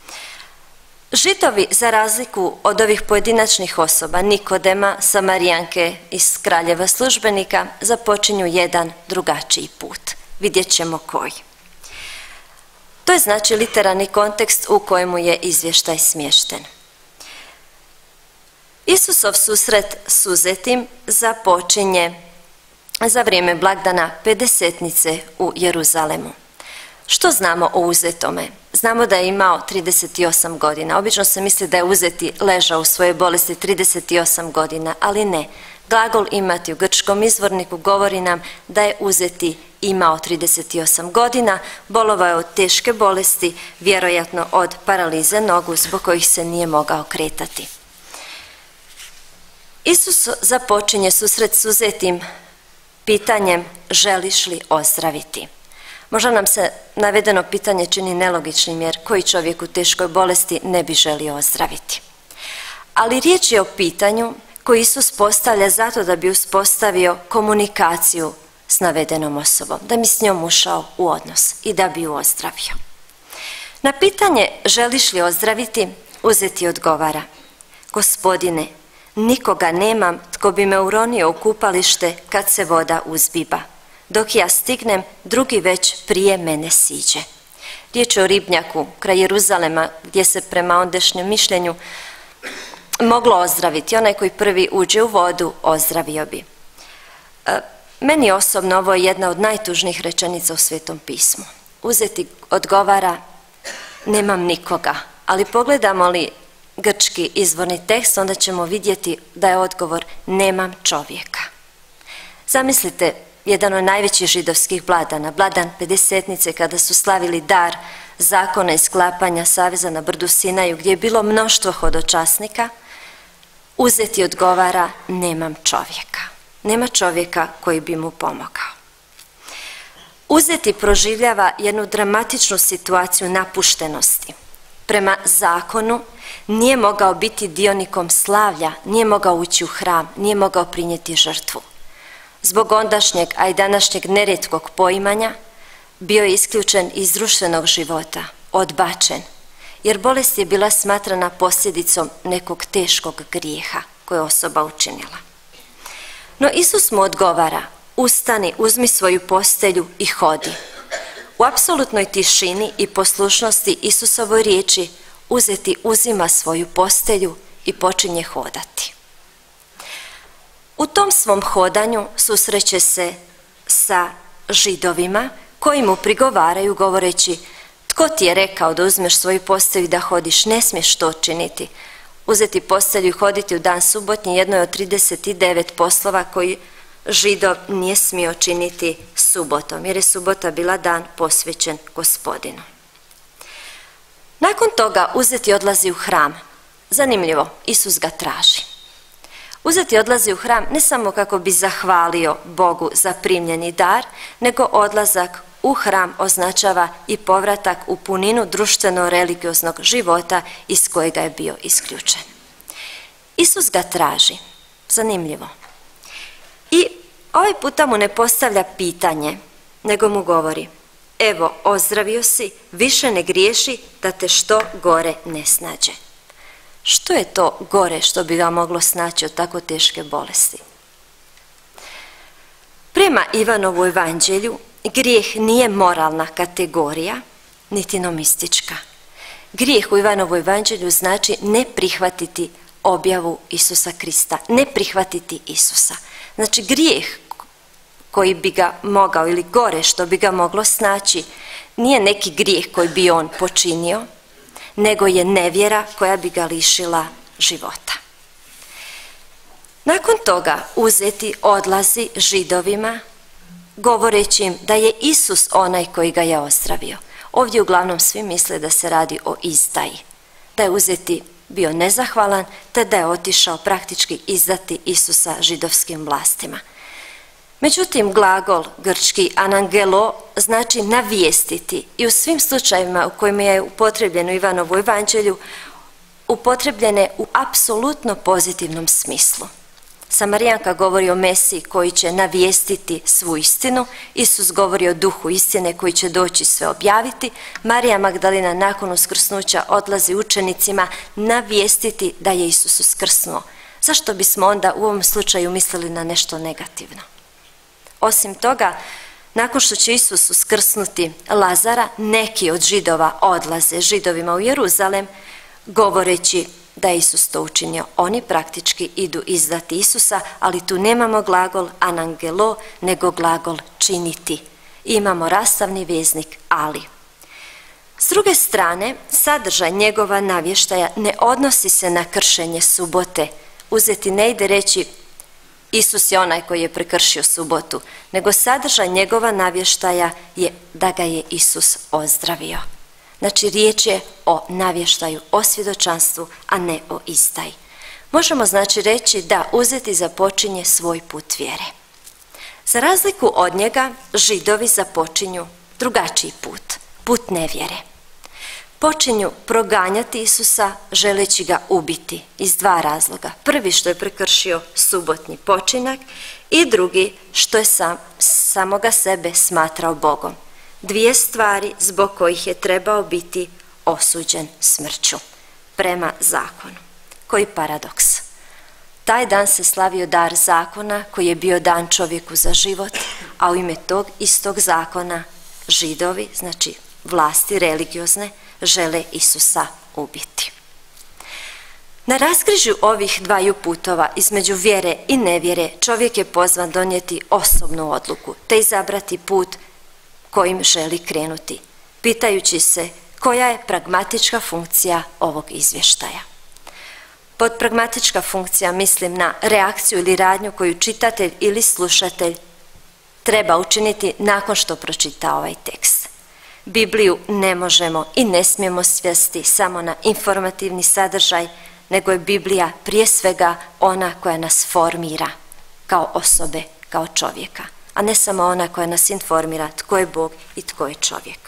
Židovi, za razliku od ovih pojedinačnih osoba, Nikodema, Samarijanke i kraljeva službenika, započinju jedan drugačiji put. Vidjet ćemo koji. To je znači literarni kontekst u kojemu je izvještaj smješten. Isusov susret s uzetim započinje za vrijeme blagdana Pedesetnice u Jeruzalemu. Što znamo o uzetome? Znamo da je imao trideset osam godina. Obično se misli da je uzeti ležao u svojoj bolesti trideset osam godina, ali ne. Glagol imati u grčkom izvorniku govori nam da je uzeti imao trideset osam godina, bolovao je od teške bolesti, vjerojatno od paralize nogu zbog kojih se nije mogao kretati. Isus započinje susret s uzetim pitanjem želiš li ozdraviti? Možda nam se navedeno pitanje čini nelogičnim jer koji čovjek u teškoj bolesti ne bi želio ozdraviti. Ali riječ je o pitanju koji Isus postavlja zato da bi uspostavio komunikaciju s navedenom osobom, da bi s njom ušao u odnos i da bi ju ozdravio. Na pitanje želiš li ozdraviti, uzeti odgovara: Gospodine, nikoga nemam tko bi me uronio u kupalište kad se voda uzbiba. Dok ja stignem, drugi već prije mene siđe. Riječ je o ribnjaku kraj Jeruzalema gdje se prema ondašnjem mišljenju moglo ozdraviti. Onaj koji prvi uđe u vodu, ozdravio bi. E, meni osobno ovo je jedna od najtužnijih rečenica u Svetom pismu. Uzeti odgovara: nemam nikoga, ali pogledamo li grčki izvorni tekst, onda ćemo vidjeti da je odgovor: nemam čovjeka. Zamislite jedan od najvećih židovskih blagdana, blagdan Pedesetnice, kada su slavili dar zakona i sklapanja saveza na brdu Sinaju, gdje je bilo mnoštvo hodočasnika. Uzeti odgovara: nemam čovjeka. Nema čovjeka koji bi mu pomogao. Uzeti proživljava jednu dramatičnu situaciju napuštenosti. Prema zakonu nije mogao biti dionikom slavlja, nije mogao ući u hram, nije mogao prinijeti žrtvu. Zbog ondašnjeg, a i današnjeg nerijetkog poimanja, bio je isključen iz društvenog života, odbačen, jer bolest je bila smatrana posljedicom nekog teškog grijeha koje je osoba učinila. No Isus mu odgovara: ustani, uzmi svoju postelju i hodi. U apsolutnoj tišini i poslušnosti Isusovoj riječi uzeti uzima svoju postelju i počinje hodati. U tom svom hodanju susreće se sa Židovima koji mu prigovaraju govoreći: tko ti je rekao da uzmeš svoju postelju i da hodiš? Ne smiješ to činiti. Uzeti postelju i hoditi u dan subotnji jedno je od trideset devet poslova koji Židov nije smio činiti subotom, jer je subota bila dan posvećen Gospodinu. Nakon toga uzeti odlazi u hram. Zanimljivo, Isus ga traži. Uzeti odlazi u hram ne samo kako bi zahvalio Bogu za primljeni dar, nego odlazak u hram označava i povratak u puninu društveno-religioznog života iz kojega je bio isključen. Isus ga traži. Zanimljivo. I ovaj puta mu ne postavlja pitanje, nego mu govori: evo, ozdravio si, više ne griješi, da te što gore ne snađe. Što je to gore što bi ga moglo snaći od tako teške bolesti? Prema Ivanovu evanđelju, grijeh nije moralna kategorija, niti nomistička. Grijeh u Ivanovu evanđelju znači ne prihvatiti objavu Isusa Krista, ne prihvatiti Isusa. Znači, grijeh koji bi ga mogao, ili gore što bi ga moglo snaći, nije neki grijeh koji bi on počinio, nego je nevjera koja bi ga lišila života. Nakon toga uzeti odlazi Židovima, govoreći im da je Isus onaj koji ga je ozdravio. Ovdje uglavnom svi misle da se radi o izdaji, da je uzeti bio nezahvalan, te da je otišao praktički izdati Isusa židovskim vlastima. Međutim, glagol grčki anangelo znači navijestiti i u svim slučajevima u kojima je upotrebljen u Ivanovu evanđelju, upotrebljen je u apsolutno pozitivnom smislu. Samarijanka govori o Mesiji koji će navijestiti svu istinu, Isus govori o duhu istine koji će doći sve objaviti, Marija Magdalena nakon uskrsnuća odlazi učenicima navijestiti da je Isus uskrsnuo. Zašto bismo onda u ovom slučaju mislili na nešto negativno? Osim toga, nakon što će Isus uskrsnuti Lazara, neki od Židova odlaze Židovima u Jeruzalem, govoreći da je Isus to učinio. Oni praktički idu izdati Isusa, ali tu nemamo glagol anangelo, nego glagol činiti. Imamo rastavni veznik ali. S druge strane, sadržaj njegova navještaja ne odnosi se na kršenje subote. Uzeti ne ide reći Isus je onaj koji je prekršio subotu, nego sadržaj njegova navještaja je da ga je Isus ozdravio. Znači, riječ je o navještaju, o svjedočanstvu, a ne o izdaji. Možemo znači reći da uzeti započinje svoj put vjere. Za razliku od njega, Židovi započinju drugačiji put, put nevjere. Počinju proganjati Isusa želeći ga ubiti iz dva razloga. Prvi što je prekršio subotnji počinak i drugi što je sam, samoga sebe smatrao Bogom. Dvije stvari zbog kojih je trebao biti osuđen smrću prema zakonu. Koji paradoks. Taj dan se slavio dar zakona koji je bio dan čovjeku za život, a u ime tog istog zakona Židovi, znači vlasti religiozne, žele Isusa ubiti. Na raskrižju ovih dvaju putova između vjere i nevjere čovjek je pozvan donijeti osobnu odluku te izabrati put kojim želi krenuti, pitajući se koja je pragmatička funkcija ovog izvještaja. Pod pragmatička funkcija mislim na reakciju ili radnju koju čitatelj ili slušatelj treba učiniti nakon što pročita ovaj tekst. Bibliju ne možemo i ne smijemo svesti samo na informativni sadržaj, nego je Biblija prije svega ona koja nas formira kao osobe, kao čovjeka, a ne samo ona koja nas informira tko je Bog i tko je čovjek.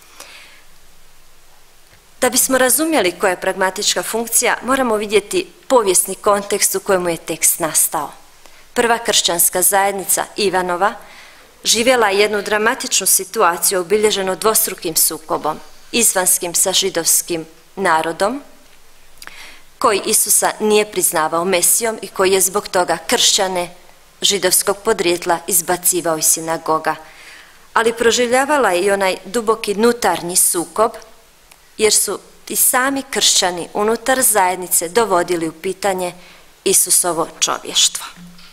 Da bismo razumjeli koja je pragmatička funkcija, moramo vidjeti povijesni kontekst u kojemu je tekst nastao. Prva kršćanska zajednica Ivanova živjela je jednu dramatičnu situaciju obilježenu dvostrukim sukobom, izvanskim sa židovskim narodom, koji Isusa nije priznavao Mesijom i koji je zbog toga kršćane židovskog podrijetla izbacivao iz sinagoga. Ali proživljavala je i onaj duboki nutarnji sukob, jer su i sami kršćani unutar zajednice dovodili u pitanje Isusovo čovještvo.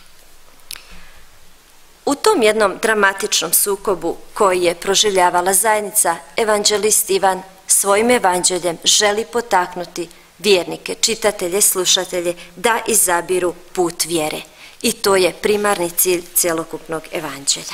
U tom jednom dramatičnom sukobu koji je proživljavala zajednica, evanđelist Ivan svojim evanđeljem želi potaknuti vjernike, čitatelje, slušatelje da izabiru put vjere. I to je primarni cilj cjelokupnog evanđelja.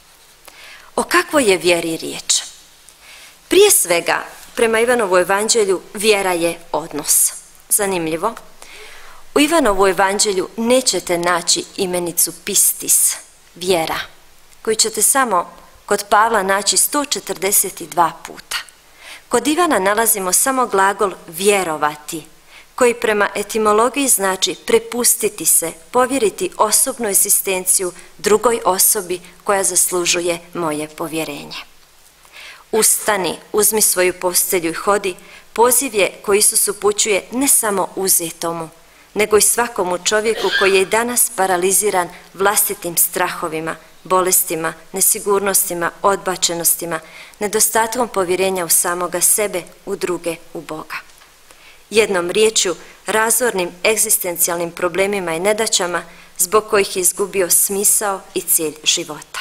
O kakvoj je vjeri riječ? Prije svega, prema Ivanovu evanđelju, vjera je odnos. Zanimljivo, u Ivanovu evanđelju nećete naći imenicu pistis, vjera, koju ćete samo kod Pavla naći sto četrdeset dva puta. Kod Ivana nalazimo samo glagol vjerovati, koji prema etimologiji znači prepustiti se, povjeriti osobnu egzistenciju drugoj osobi koja zaslužuje moje povjerenje. Ustani, uzmi svoju postelju i hodi, poziv je koji Isus upućuje ne samo uzetomu, nego i svakomu čovjeku koji je i danas paraliziran vlastitim strahovima, bolestima, nesigurnostima, odbačenostima, nedostatkom povjerenja u samoga sebe, u druge, u Boga. Jednom riječju, razornim egzistencijalnim problemima i nedaćama zbog kojih je izgubio smisao i cilj života.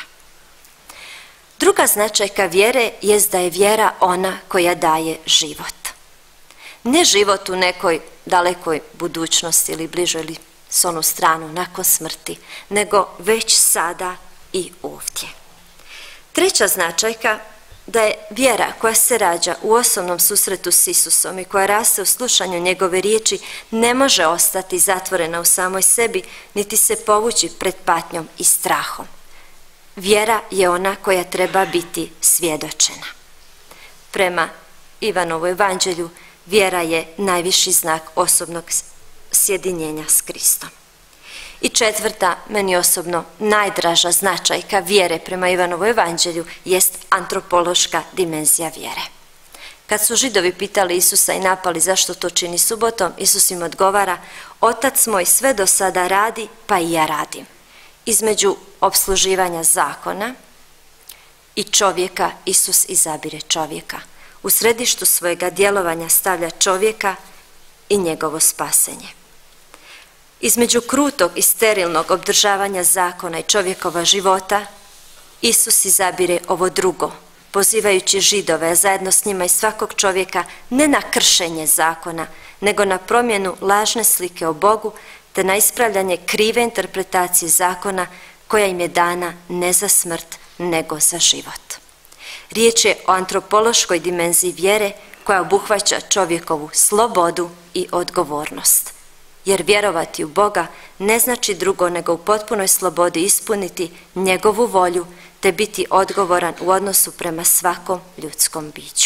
Druga značajka vjere jest da je vjera ona koja daje život. Ne život u nekoj dalekoj budućnosti ili bližoj ili s onu stranu nakon smrti, nego već sada i ovdje. Treća značajka da je vjera koja se rađa u osobnom susretu s Isusom i koja raste u slušanju njegove riječi ne može ostati zatvorena u samoj sebi, niti se povući pred patnjom i strahom. Vjera je ona koja treba biti svjedočena. Prema Ivanovu evanđelju, vjera je najviši znak osobnog sjedinjenja s Kristom. I četvrta, meni osobno najdraža značajka vjere prema Ivanovu evanđelju jest antropološka dimenzija vjere. Kad su Židovi pitali Isusa i napali zašto to čini subotom, Isus im odgovara: Otac moj sve do sada radi, pa i ja radim. Između opsluživanja zakona i čovjeka Isus izabire čovjeka. U središtu svojega djelovanja stavlja čovjeka i njegovo spasenje. Između krutog i sterilnog obdržavanja zakona i čovjekova života, Isus izabire ovo drugo, pozivajući Židove, a zajedno s njima i svakog čovjeka, ne na kršenje zakona, nego na promjenu lažne slike o Bogu, te na ispravljanje krive interpretacije zakona koja im je dana ne za smrt, nego za život. Riječ je o antropološkoj dimenziji vjere koja obuhvaća čovjekovu slobodu i odgovornost. Jer vjerovati u Boga ne znači drugo nego u potpunoj slobodi ispuniti njegovu volju te biti odgovoran u odnosu prema svakom ljudskom biću.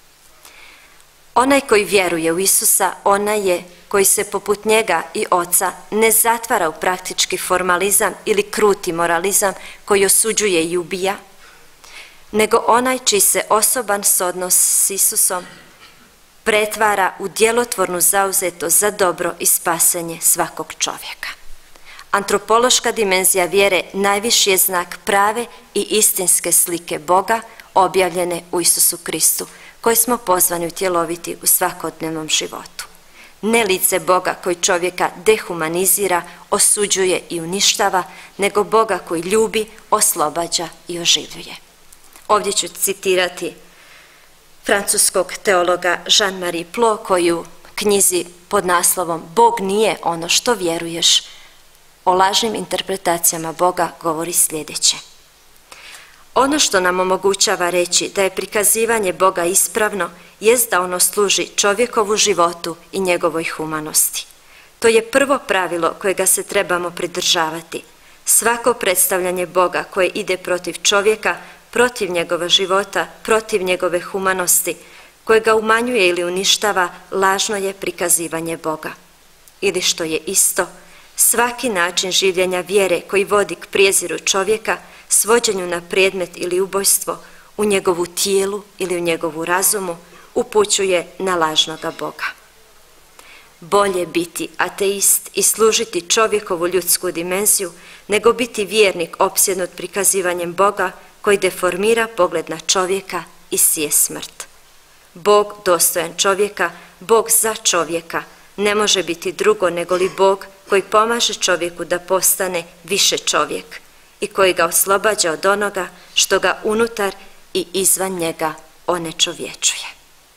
Onaj koji vjeruje u Isusa, onaj je koji se poput njega i Oca ne zatvara u praktički formalizam ili kruti moralizam koji osuđuje i ubija, nego onaj čiji se osoban odnos s Isusom pretvara u djelotvornu zauzetost za dobro i spasenje svakog čovjeka. Antropološka dimenzija vjere najviši je znak prave i istinske slike Boga objavljene u Isusu Kristu, koji smo pozvani utjeloviti u svakodnevnom životu. Ne lice Boga koji čovjeka dehumanizira, osuđuje i uništava, nego Boga koji ljubi, oslobađa i oživljuje. Ovdje ću citirati francuskog teologa Jean-Marie Plot, koji u knjizi pod naslovom Bog nije ono što vjeruješ, o lažnim interpretacijama Boga govori sljedeće. Ono što nam omogućava reći da je prikazivanje Boga ispravno jest da ono služi čovjekovu životu i njegovoj humanosti. To je prvo pravilo kojega se trebamo pridržavati. Svako predstavljanje Boga koje ide protiv čovjeka, protiv njegova života, protiv njegove humanosti, koje ga umanjuje ili uništava, lažno je prikazivanje Boga. Ili što je isto, Svaki način življenja vjere koji vodi k prijeziru čovjeka, svođenju na predmet ili ubojstvo, u njegovu tijelu ili u njegovu razumu, upućuje na lažnoga Boga. Bolje biti ateist i služiti čovjekovu ljudsku dimenziju, nego biti vjernik opsjednut prikazivanjem Boga koji deformira pogled na čovjeka i sije smrt. Bog dostojan čovjeka, Bog za čovjeka, ne može biti drugo nego li Bog koji pomaže čovjeku da postane više čovjek i koji ga oslobađa od onoga što ga unutar i izvan njega onečovječuje.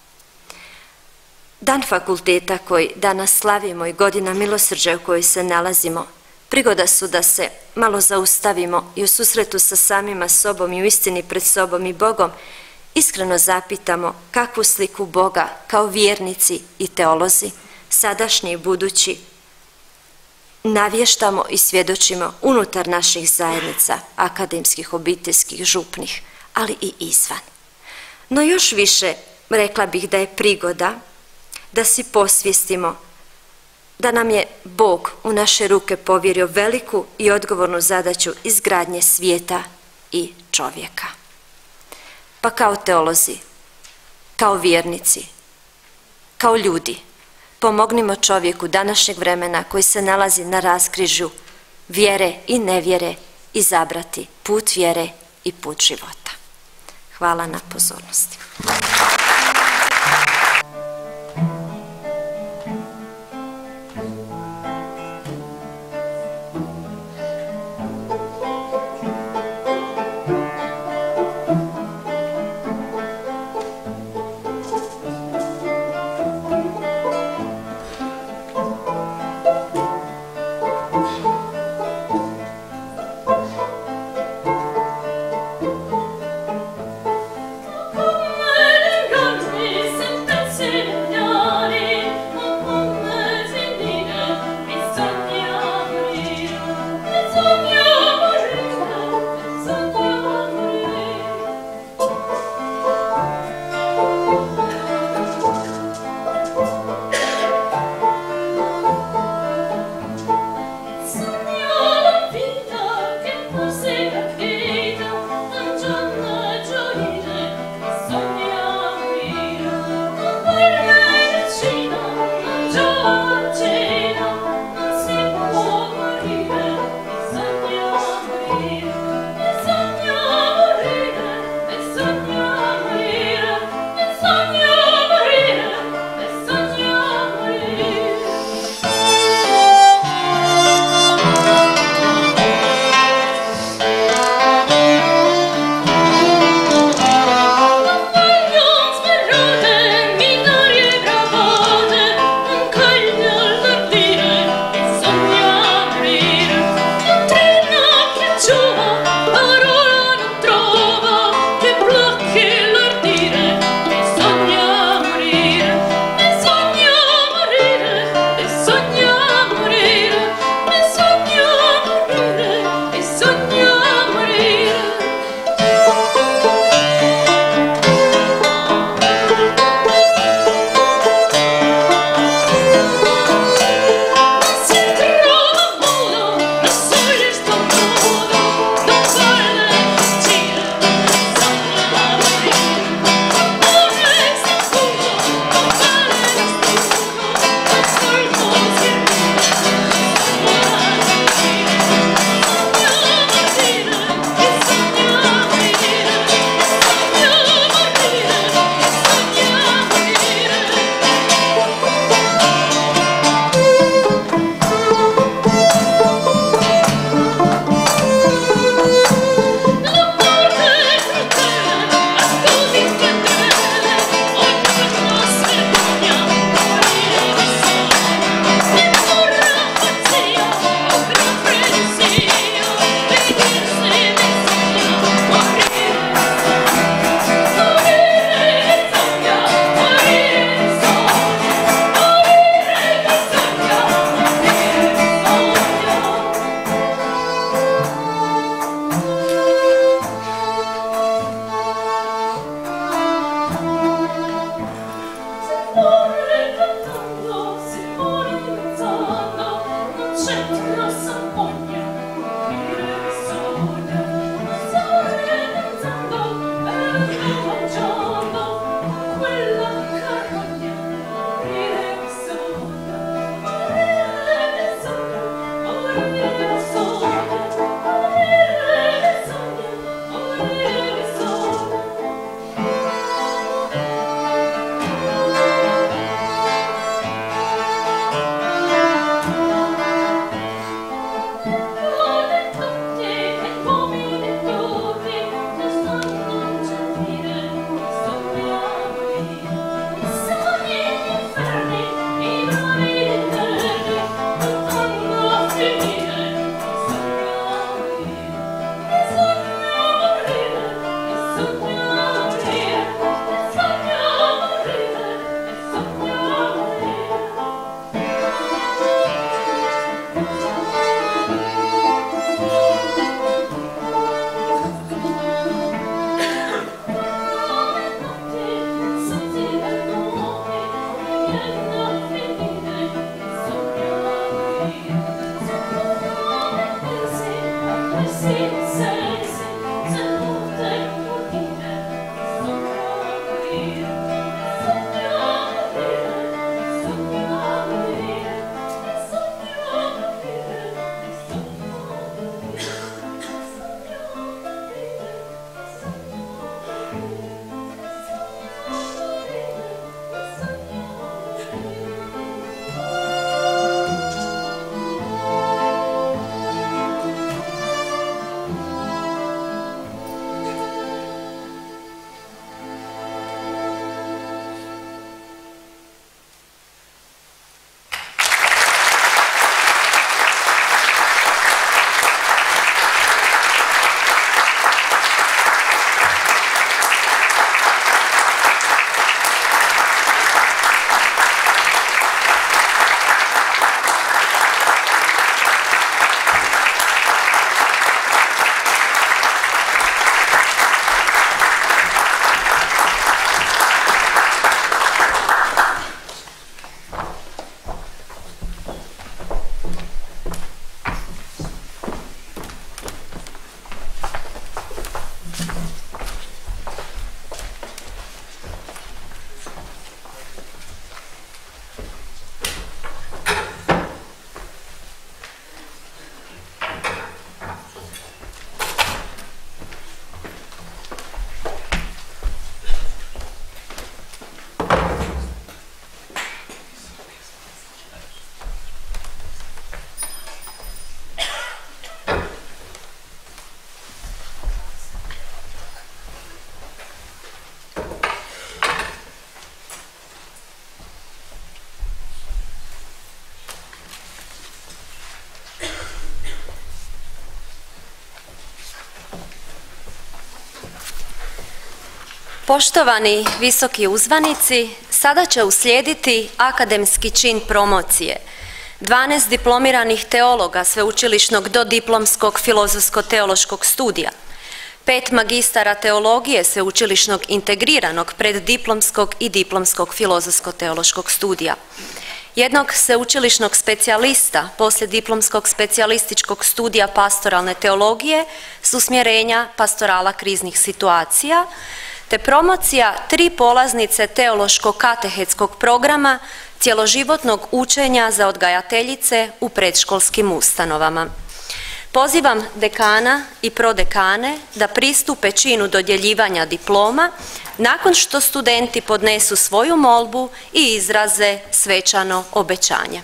Dan fakulteta koji danas slavimo i godina milosrđa u kojoj se nalazimo, prigoda su da se malo zaustavimo i u susretu sa samima sobom i u istini pred sobom i Bogom iskreno zapitamo kakvu sliku Boga kao vjernici i teolozi, sadašnji i budući, navještamo i svjedočimo unutar naših zajednica, akademskih, obiteljskih, župnih, ali i izvan. No još više rekla bih da je prigoda da si posvijestimo da nam je Bog u naše ruke povjerio veliku i odgovornu zadaću izgradnje svijeta i čovjeka. Pa kao teolozi, kao vjernici, kao ljudi, pomognimo čovjeku današnjeg vremena koji se nalazi na raskrižju vjere i nevjere izabrati put vjere i put života. Hvala na pozornosti. Come Poštovani visoki uzvanici, sada će uslijediti akademski čin promocije. dvanaest diplomiranih teologa sveučilišnog dodiplomskog filozofsko-teološkog studija, pet magistara teologije sveučilišnog integriranog preddiplomskog i diplomskog filozofsko-teološkog studija, jednog sveučilišnog specijalista poslijediplomskog specijalističkog studija pastoralne teologije s usmjerenja pastorala kriznih situacija, te promocija tri polaznice teološko-katehetskog programa cjeloživotnog učenja za odgajateljice u predškolskim ustanovama. Pozivam dekana i prodekane da pristupe činu dodjeljivanja diploma nakon što studenti podnesu svoju molbu i izraze svečano obećanje.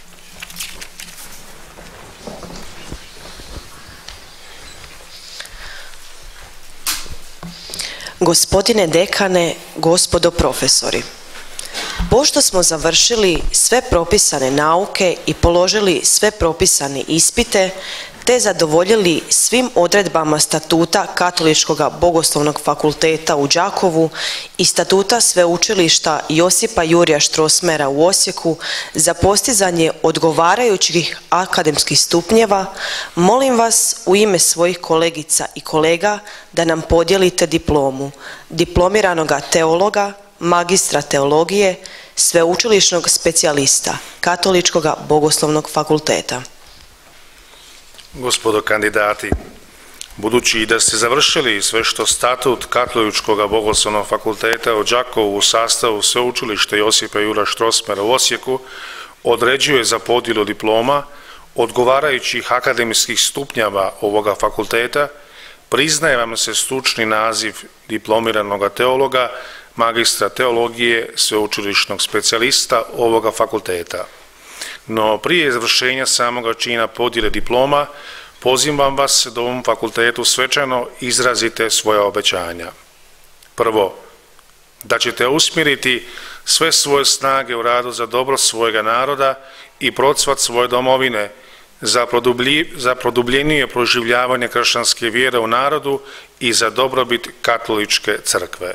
Gospodine dekane, gospodo profesori, pošto smo završili sve propisane nauke i položili sve propisane ispite, te zadovoljili svim odredbama statuta Katoličkog bogoslovnog fakulteta u Đakovu i statuta sveučilišta Josipa Jurja Strossmayera u Osijeku za postizanje odgovarajućih akademskih stupnjeva, molim vas u ime svojih kolegica i kolega da nam podijelite diplomu diplomiranog teologa, magistra teologije, sveučilišnog specijalista Katoličkog bogoslovnog fakulteta. Gospodo kandidati, budući da ste završili sve što statut Katoličkog bogoslovnog fakulteta u Đakovu u sastavu sveučilišta Josipa Jura Strossmayera u Osijeku određuje za podjelu diploma odgovarajućih akademskih stupnjeva ovoga fakulteta, priznaje vam se stručni naziv diplomiranog teologa, magistra teologije, sveučilišnog specijalista ovoga fakulteta. No prije izvršenja samoga čina podjele diploma, pozivam vas da ovom fakultetu svečano izrazite svoja obećanja. Prvo, da ćete usmjeriti sve svoje snage u radu za dobro svojega naroda i procvat svoje domovine, za, za produbljenije proživljavanje kršćanske vjere u narodu i za dobrobit katoličke crkve.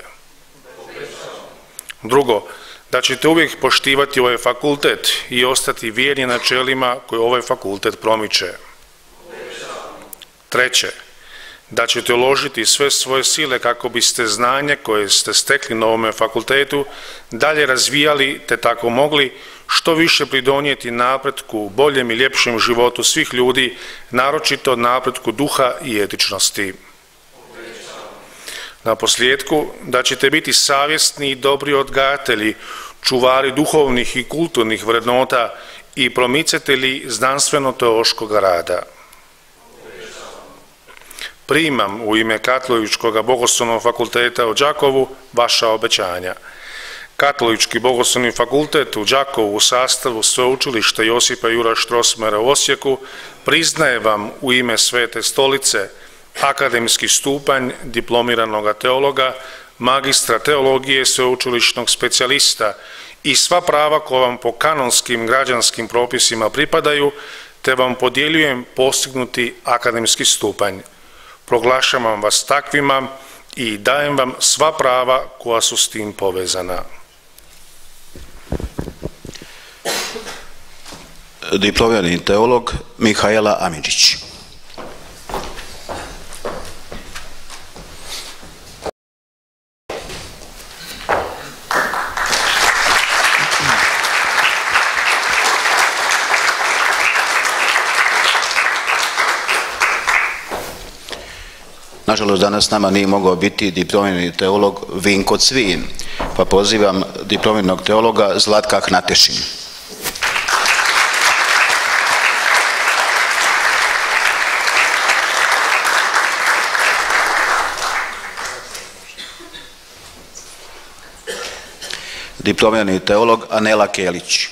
Drugo, da ćete uvijek poštivati ovaj fakultet i ostati vjerni načelima koje ovaj fakultet promiče. Treće, da ćete uložiti sve svoje sile kako biste znanje koje ste stekli na ovome fakultetu dalje razvijali te tako mogli što više pridonijeti napretku, boljem i ljepšem životu svih ljudi, naročito napretku duha i etičnosti. Na posljedku, da ćete biti savjesni i dobri odgajatelji, čuvari duhovnih i kulturnih vrednota i promicatelji znanstveno-teološkog rada. Primam u ime Katoličkog bogoslovnog fakulteta u Đakovu vaša obećanja. Katolički bogoslovni fakultet u Đakovu u sastavu Sveučilišta Josipa Jura Strossmayera u Osijeku priznaje vam u ime Svete stolice akademski stupanj diplomiranog teologa, magistra teologije, sveučilišnog specijalista i sva prava koja vam po kanonskim građanskim propisima pripadaju, te vam podjeljujem postignuti akademski stupanj. Proglašavam vas takvima i dajem vam sva prava koja su s tim povezana. Diplomirani teolog Mihaela Amidžić. Nažalost, danas s nama nije mogao biti diplomirani teolog Vinko Cvin, pa pozivam diplomiranog teologa Zlatka Hnatešin. Diplomirani teolog Anela Kelić.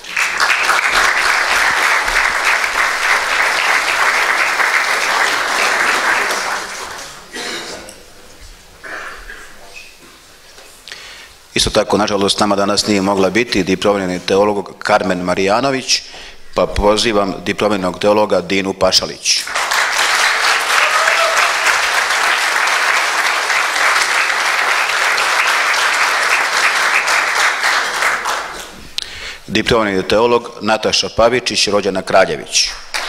Isto tako, nažalost, nama danas nije mogla biti diplomirani teolog Karmen Marijanović, pa pozivam diplomiranog teologa Dinu Pašalić. Diplomirani teolog Nataša Pavičić, rođena Kraljević.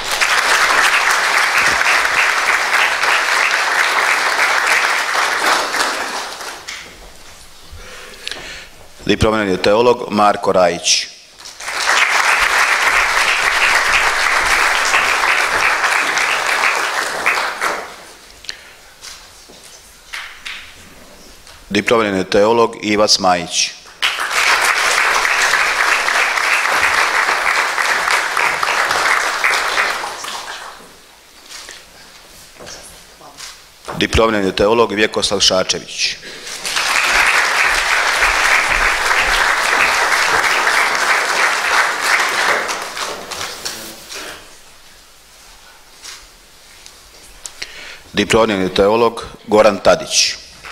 Diplomirani teolog Marko Rajić. Diplomirani teolog Ivac Majić. Diplomirani teolog Vjekoslav Šačević. Diplomirani teolog Goran Tadić.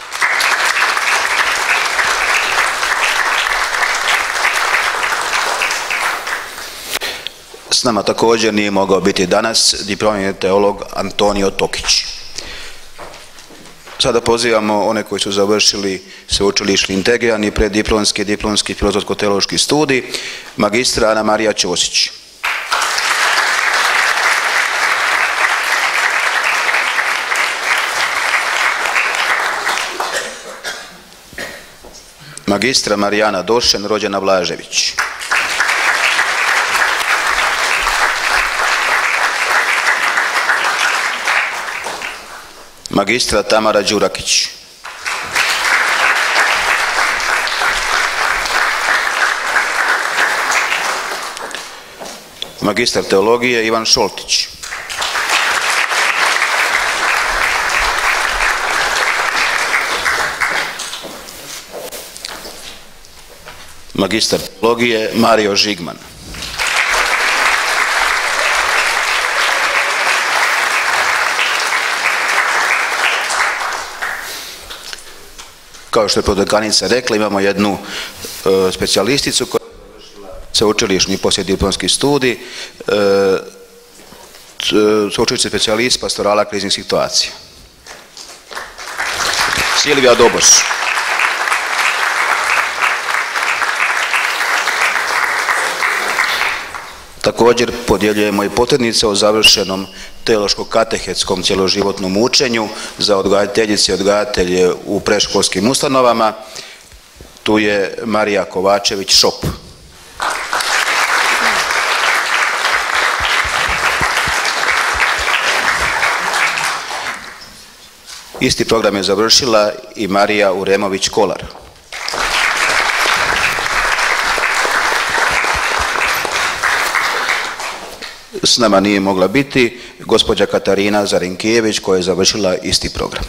S nama također nije mogao biti danas diplomirani teolog Antonio Tokić. Sada pozivamo one koji su završili sveučilišni integrirani preddiplomski i diplomski filozofsko-teološki studij, magistra Ana Marija Ćosić. Magistra Marijana Došen, rođena Blažević. Magistra Tamara Đurakić. Magistar teologije Ivan Šoltić. Magistar teologije Mario Žigman. Kao što je prodekanica rekla, imamo jednu e, specijalisticu koja je završila sveučilišni poslijediplomski studij, e, sveučilišni specijalist pastorala kriznih situacija. Silvija Dobos. Također podjeljujemo i potrednice o završenom teološko-katehetskom cjeloživotnom učenju za odgajateljice i odgajatelje u predškolskim ustanovama. Tu je Marija Kovačević Šop. Isti program je završila i Marija Uremović-Kolar. S nama nije mogla biti gospođa Katarina Zarinkijević koja je završila isti program.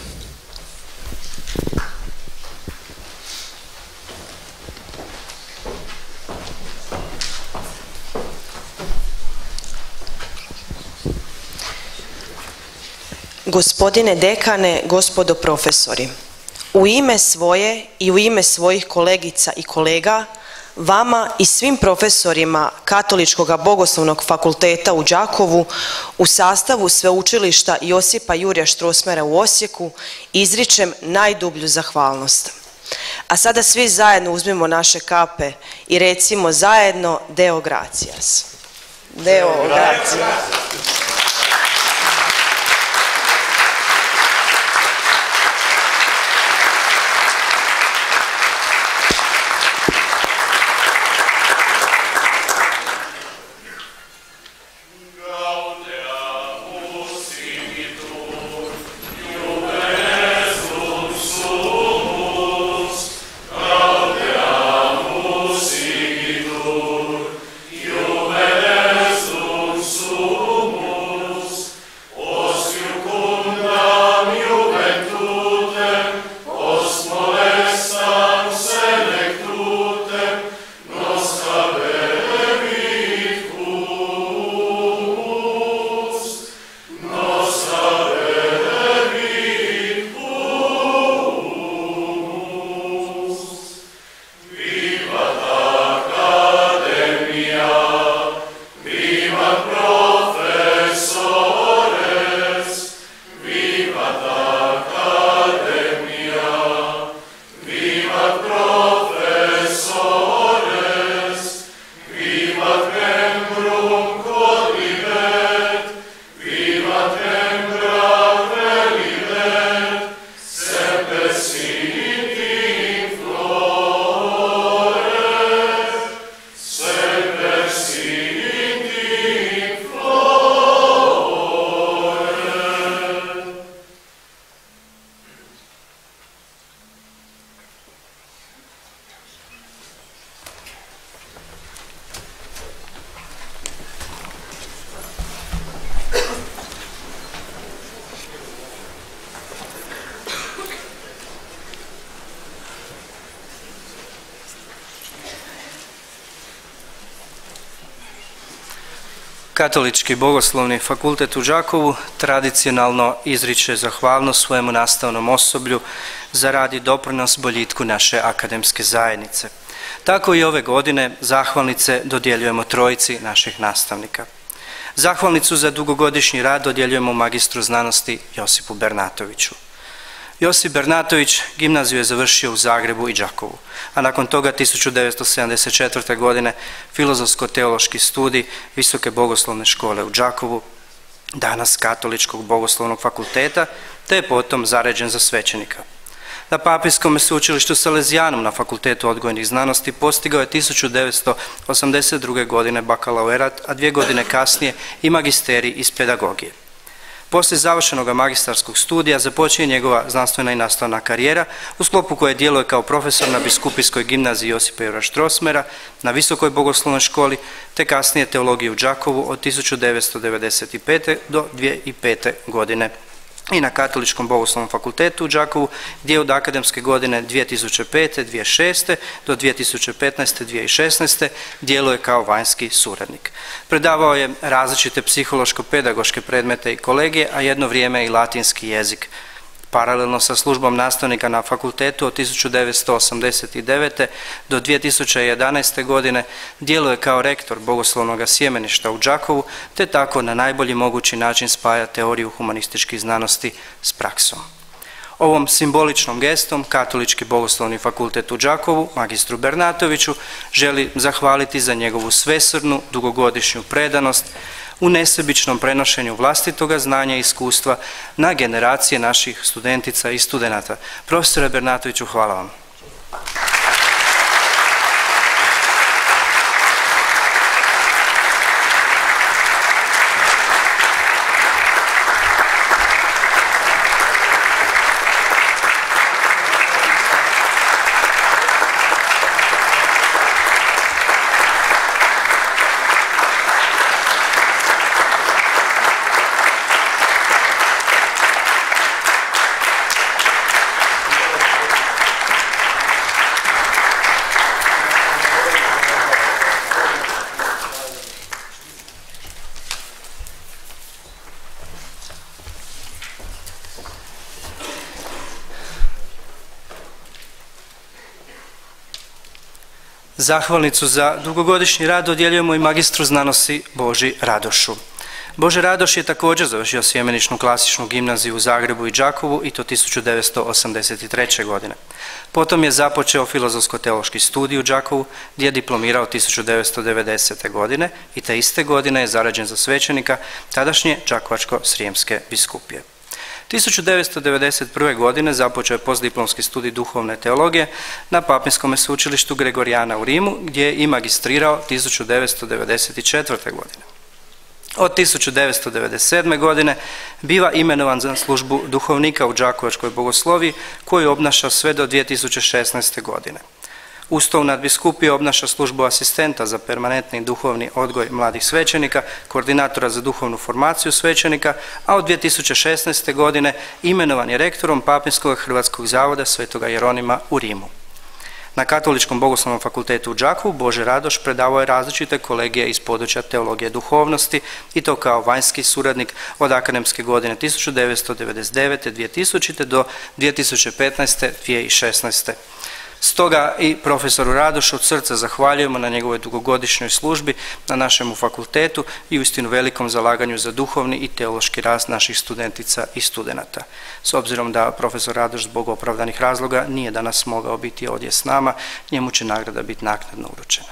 Gospodine dekane, gospodo profesori, u ime svoje i u ime svojih kolegica i kolega, vama i svim profesorima Katoličkog bogoslovnog fakulteta u Đakovu u sastavu Sveučilišta Josipa Jurja Strossmayera u Osijeku izričem najdublju zahvalnost. A sada svi zajedno uzmimo naše kape i recimo zajedno Deo gratias. Deo gratias. Katolički bogoslovni fakultet u Đakovu tradicionalno izriče zahvalnost svojemu nastavnom osoblju za rad i doprinos boljitku naše akademske zajednice. Tako i ove godine zahvalnice dodjeljujemo trojici naših nastavnika. Zahvalnicu za dugogodišnji rad dodjeljujemo magistru znanosti Josipu Bernatoviću. Josip Bernatović gimnaziju je završio u Zagrebu i Đakovu, a nakon toga tisuću devetsto sedamdeset četvrte. godine filozofsko-teološki studij Visoke bogoslovne škole u Đakovu, danas Katoličkog bogoslovnog fakulteta, te je potom zaređen za svećenika. Na Papijskom sveučilištu Salezijanum na Fakultetu odgojnih znanosti postigao je tisuću devetsto osamdeset druge. godine bakalaureat, a dvije godine kasnije i magisterij iz pedagogije. Poslije završenog magistarskog studija započinje njegova znanstvena i nastavna karijera, u sklopu koje djeluje kao profesor na Biskupijskoj gimnaziji Josipa Jurja Strossmayera, na Visokoj bogoslovnoj školi, te kasnije teologiji u Đakovu od tisuću devetsto devedeset pete. do dvije tisuće pete. godine i na Katoličkom bogoslovnom fakultetu u Đakovu, gdje od akademske godine dvije tisuće pete. do dvije tisuće šeste. do dvije tisuće petnaeste. do dvije tisuće šesnaeste. djeluje kao vanjski suradnik. Predavao je različite psihološko-pedagoške predmete i kolegije, a jedno vrijeme i latinski jezik. Paralelno sa službom nastavnika na fakultetu od tisuću devetsto osamdeset devete. do dvije tisuće jedanaeste. godine djeluje kao rektor bogoslovnog sjemeništa u Đakovu, te tako na najbolji mogući način spaja teoriju humanističkih znanosti s praksom. Ovom simboličnom gestom Katolički bogoslovni fakultet u Đakovu, magistru Bernatoviću, želi zahvaliti za njegovu svesrdnu, dugogodišnju predanost u nesebičnom prenošenju vlastitoga znanja i iskustva na generacije naših studentica i studenata. Profesore Bernatoviću, hvala vam. Zahvalnicu za dugogodišnji rad dodjeljujemo i magistru znanosti Boži Radošu. Bože Radoš je također završio sjemeničnu klasičnu gimnaziju u Zagrebu i Đakovu i to tisuću devetsto osamdeset treće. godine. Potom je započeo filozofsko-teološki studij u Đakovu gdje je diplomirao tisuću devetsto devedesete. godine i te iste godine je zarađen za svećenika tadašnje Đakovačko-srijemske biskupije. tisuću devetsto devedeset prve. godine započeo je postdiplomski studij duhovne teologije na Papinskom sveučilištu Gregorijana u Rimu gdje je i magistrirao tisuću devetsto devedeset četvrte. godine. Od tisuću devetsto devedeset sedme. godine biva imenovan za službu duhovnika u Đakovačkoj bogosloviji koju obnaša sve do dvije tisuće šesnaeste. godine. Uz to u nadbiskupiji obnaša službu asistenta za permanentni duhovni odgoj mladih svećenika, koordinatora za duhovnu formaciju svećenika, a od dvije tisuće šesnaeste. godine imenovan je rektorom Papinskog hrvatskog zavoda Svetoga Jeronima u Rimu. Na Katoličkom bogoslovnom fakultetu u Đakovu Bože Radoš predavao je različite kolegije iz područja teologije duhovnosti i to kao vanjski suradnik od akademske godine tisuću devetsto devedeset devete. dvije tisućite. do dvije tisuće petnaeste. dvije tisuće šesnaeste. Stoga i profesoru Radošu od srca zahvaljujemo na njegovoj dugogodišnjoj službi na našemu fakultetu i uistinu velikom zalaganju za duhovni i teološki rast naših studentica i studenata. S obzirom da profesor Radoš zbog opravdanih razloga nije danas mogao biti ovdje s nama, njemu će nagrada biti naknadno uručena.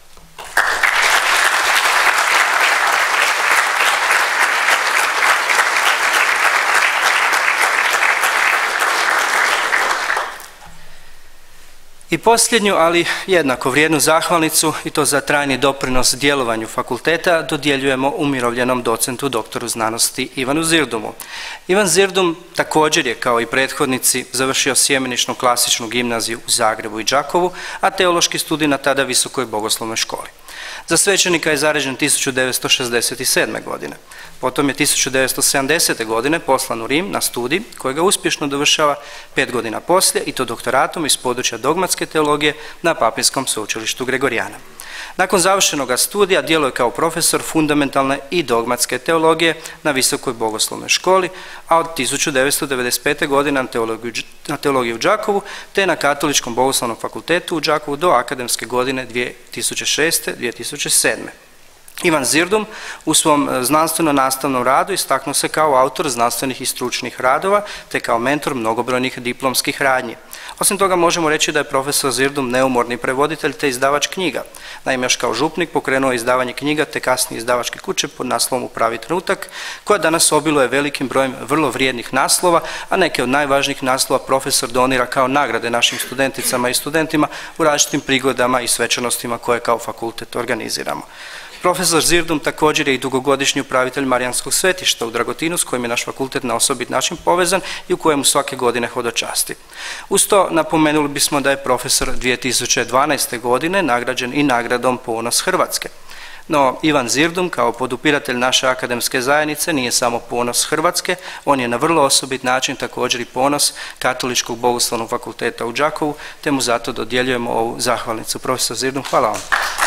I posljednju, ali jednako vrijednu zahvalnicu, i to za trajni doprinos djelovanju fakulteta, dodjeljujemo umirovljenom docentu doktoru znanosti Ivanu Zirdumu. Ivan Zirdum također je, kao i prethodnici, završio sjemeničnu klasičnu gimnaziju u Zagrebu i Đakovu, a teološki studij na tada Visokoj bogoslovnoj školi. Za svećenika je zaređen tisuću devetsto šezdeset sedme. godine. Potom je tisuću devetsto sedamdesete. godine poslan u Rim na studij kojega uspješno dovršava pet godina poslije i to doktoratom iz područja dogmatske teologije na Papinskom sveučilištu Gregorijana. Nakon završenog studija djeluje kao profesor fundamentalne i dogmatske teologije na Visokoj bogoslovnoj školi, a od tisuću devetsto devedeset pete. godine na teologiju, na teologiju u Đakovu te na Katoličkom bogoslovnom fakultetu u Đakovu do akademske godine dvije tisuće šeste. do dvije tisuće sedme. Ivan Zirdum u svom znanstveno-nastavnom radu istaknuo se kao autor znanstvenih i stručnih radova te kao mentor mnogobrojnih diplomskih radnji. Osim toga možemo reći da je profesor Zirdum neumorni prevoditelj te izdavač knjiga. Naime, još kao župnik pokrenuo izdavanje knjiga te kasnije izdavačke kuće pod naslovom U pravi trenutak, koja danas obiluje velikim brojem vrlo vrijednih naslova, a neke od najvažnijih naslova profesor donira kao nagrade našim studenticama i studentima u različitim prigodama i svečanostima koje kao fakultet organiziramo. Profesor Zirdum također je i dugogodišnji upravitelj Marijanskog svetišta u Dragotinu s kojim je naš fakultet na osobit način povezan i u kojemu svake godine hodočasti. Uz to napomenuli bismo da je profesor dvije tisuće dvanaeste. godine nagrađen i nagradom Ponos Hrvatske. No, Ivan Zirdum kao podupiratelj naše akademske zajednice nije samo ponos Hrvatske, on je na vrlo osobit način također i ponos Katoličkog bogoslovnog fakulteta u Đakovu, te mu zato dodjeljujemo ovu zahvalnicu. Profesor Zirdum, hvala vam.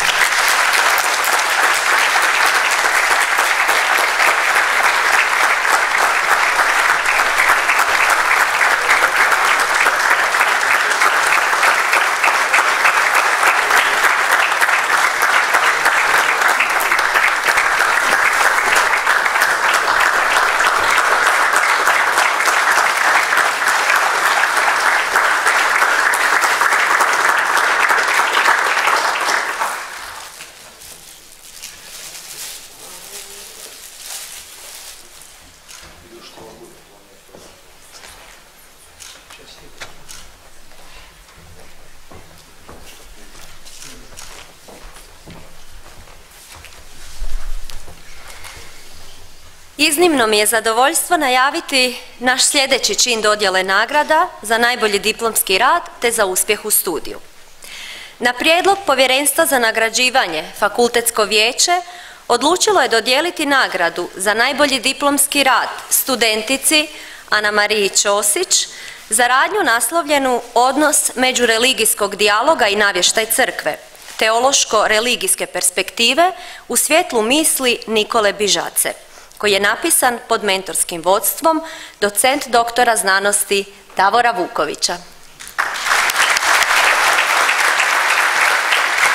Iznimno mi je zadovoljstvo najaviti naš sljedeći čin dodjele nagrada za najbolji diplomski rad te za uspjeh u studiju. Na prijedlog Povjerenstva za nagrađivanje Fakultetsko vijeće odlučilo je dodijeliti nagradu za najbolji diplomski rad studentici Ana Mariji Ćosić za radnju naslovljenu Odnos međureligijskog dijaloga i navještaj crkve, teološko-religijske perspektive u svjetlu misli Nikole Bižace, koji je napisan pod mentorskim vodstvom docent doktora znanosti Davora Vukovića.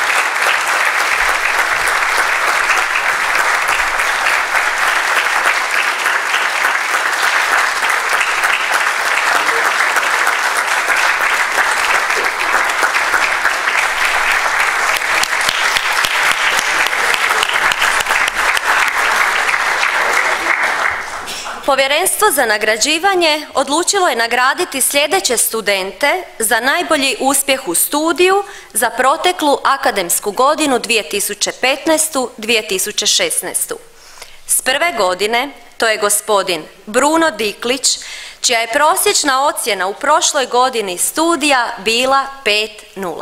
Povjerenstvo za nagrađivanje odlučilo je nagraditi sljedeće studente za najbolji uspjeh u studiju za proteklu akademsku godinu dvije tisuće petnaestu dvije tisuće šesnaestu. S prve godine to je gospodin Bruno Diklić, čija je prosječna ocjena u prošloj godini studija bila pet nula.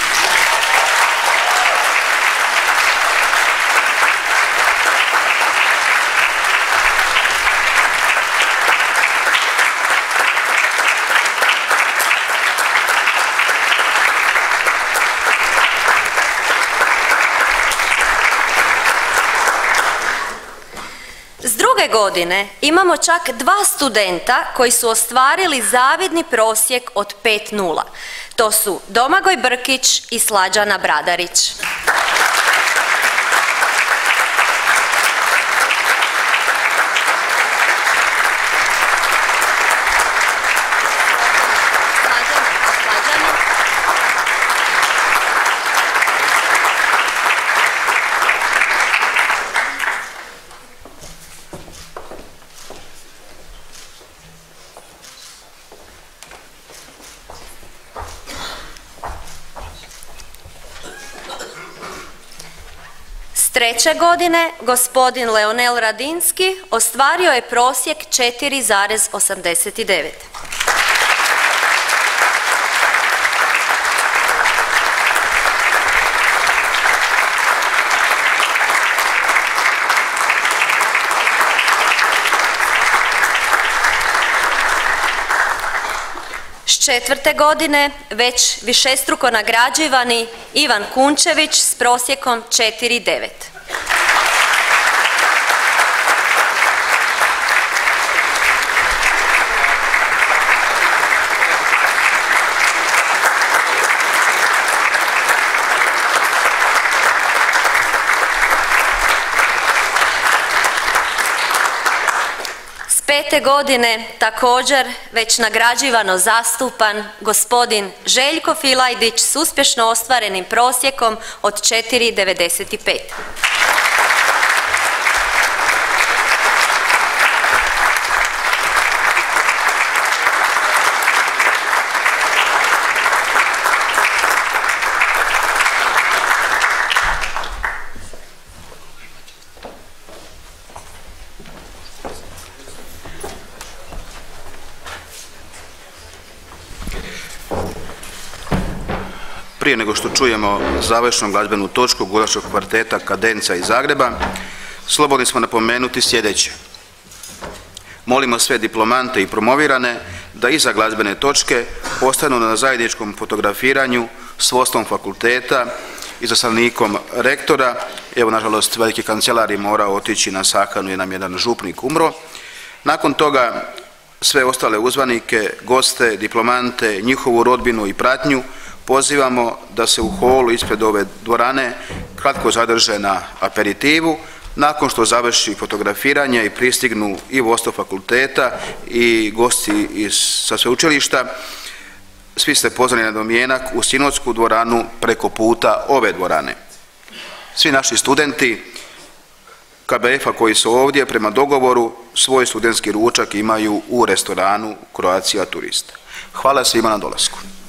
S druge godine imamo čak dva studenta koji su ostvarili zavidni prosjek od pet nula. To su Domagoj Brkić i Slađana Bradarić. Treće godine gospodin Leonel Radinski ostvario je prosjek četiri zarez osamdeset devet. S četvrte godine već višestruko nagrađivani Ivan Kunčević s prosjekom četiri devet. Pete godine također već nagrađivano zastupan gospodin Željko Filajdić s uspješno ostvarenim prosjekom od četiri devedeset pet. Prije nego što čujemo završnu glazbenu točku glumčkog kvarteta Kadenca iz Zagreba, slobodni smo napomenuti sljedeće. Molimo sve diplomante i promovirane da iza glazbene točke ostanu na zajedničkom fotografiranju s vodstvom fakulteta i izaslanikom rektora. Evo, nažalost, veliki kancelar je morao otići na sahranu jer nam jedan župnik umro. Nakon toga sve ostale uzvanike, goste, diplomante, njihovu rodbinu i pratnju pozivamo da se u holu ispred ove dvorane kratko zadrže na aperitivu. Nakon što završi fotografiranje i pristignu i vodstvo fakulteta i gosti iz, sa sveučilišta, svi ste pozvani na domjenak u Sinodsku dvoranu preko puta ove dvorane. Svi naši studenti K B F-a koji su ovdje prema dogovoru svoj studentski ručak imaju u restoranu Croatia Turist. Hvala svima na dolasku.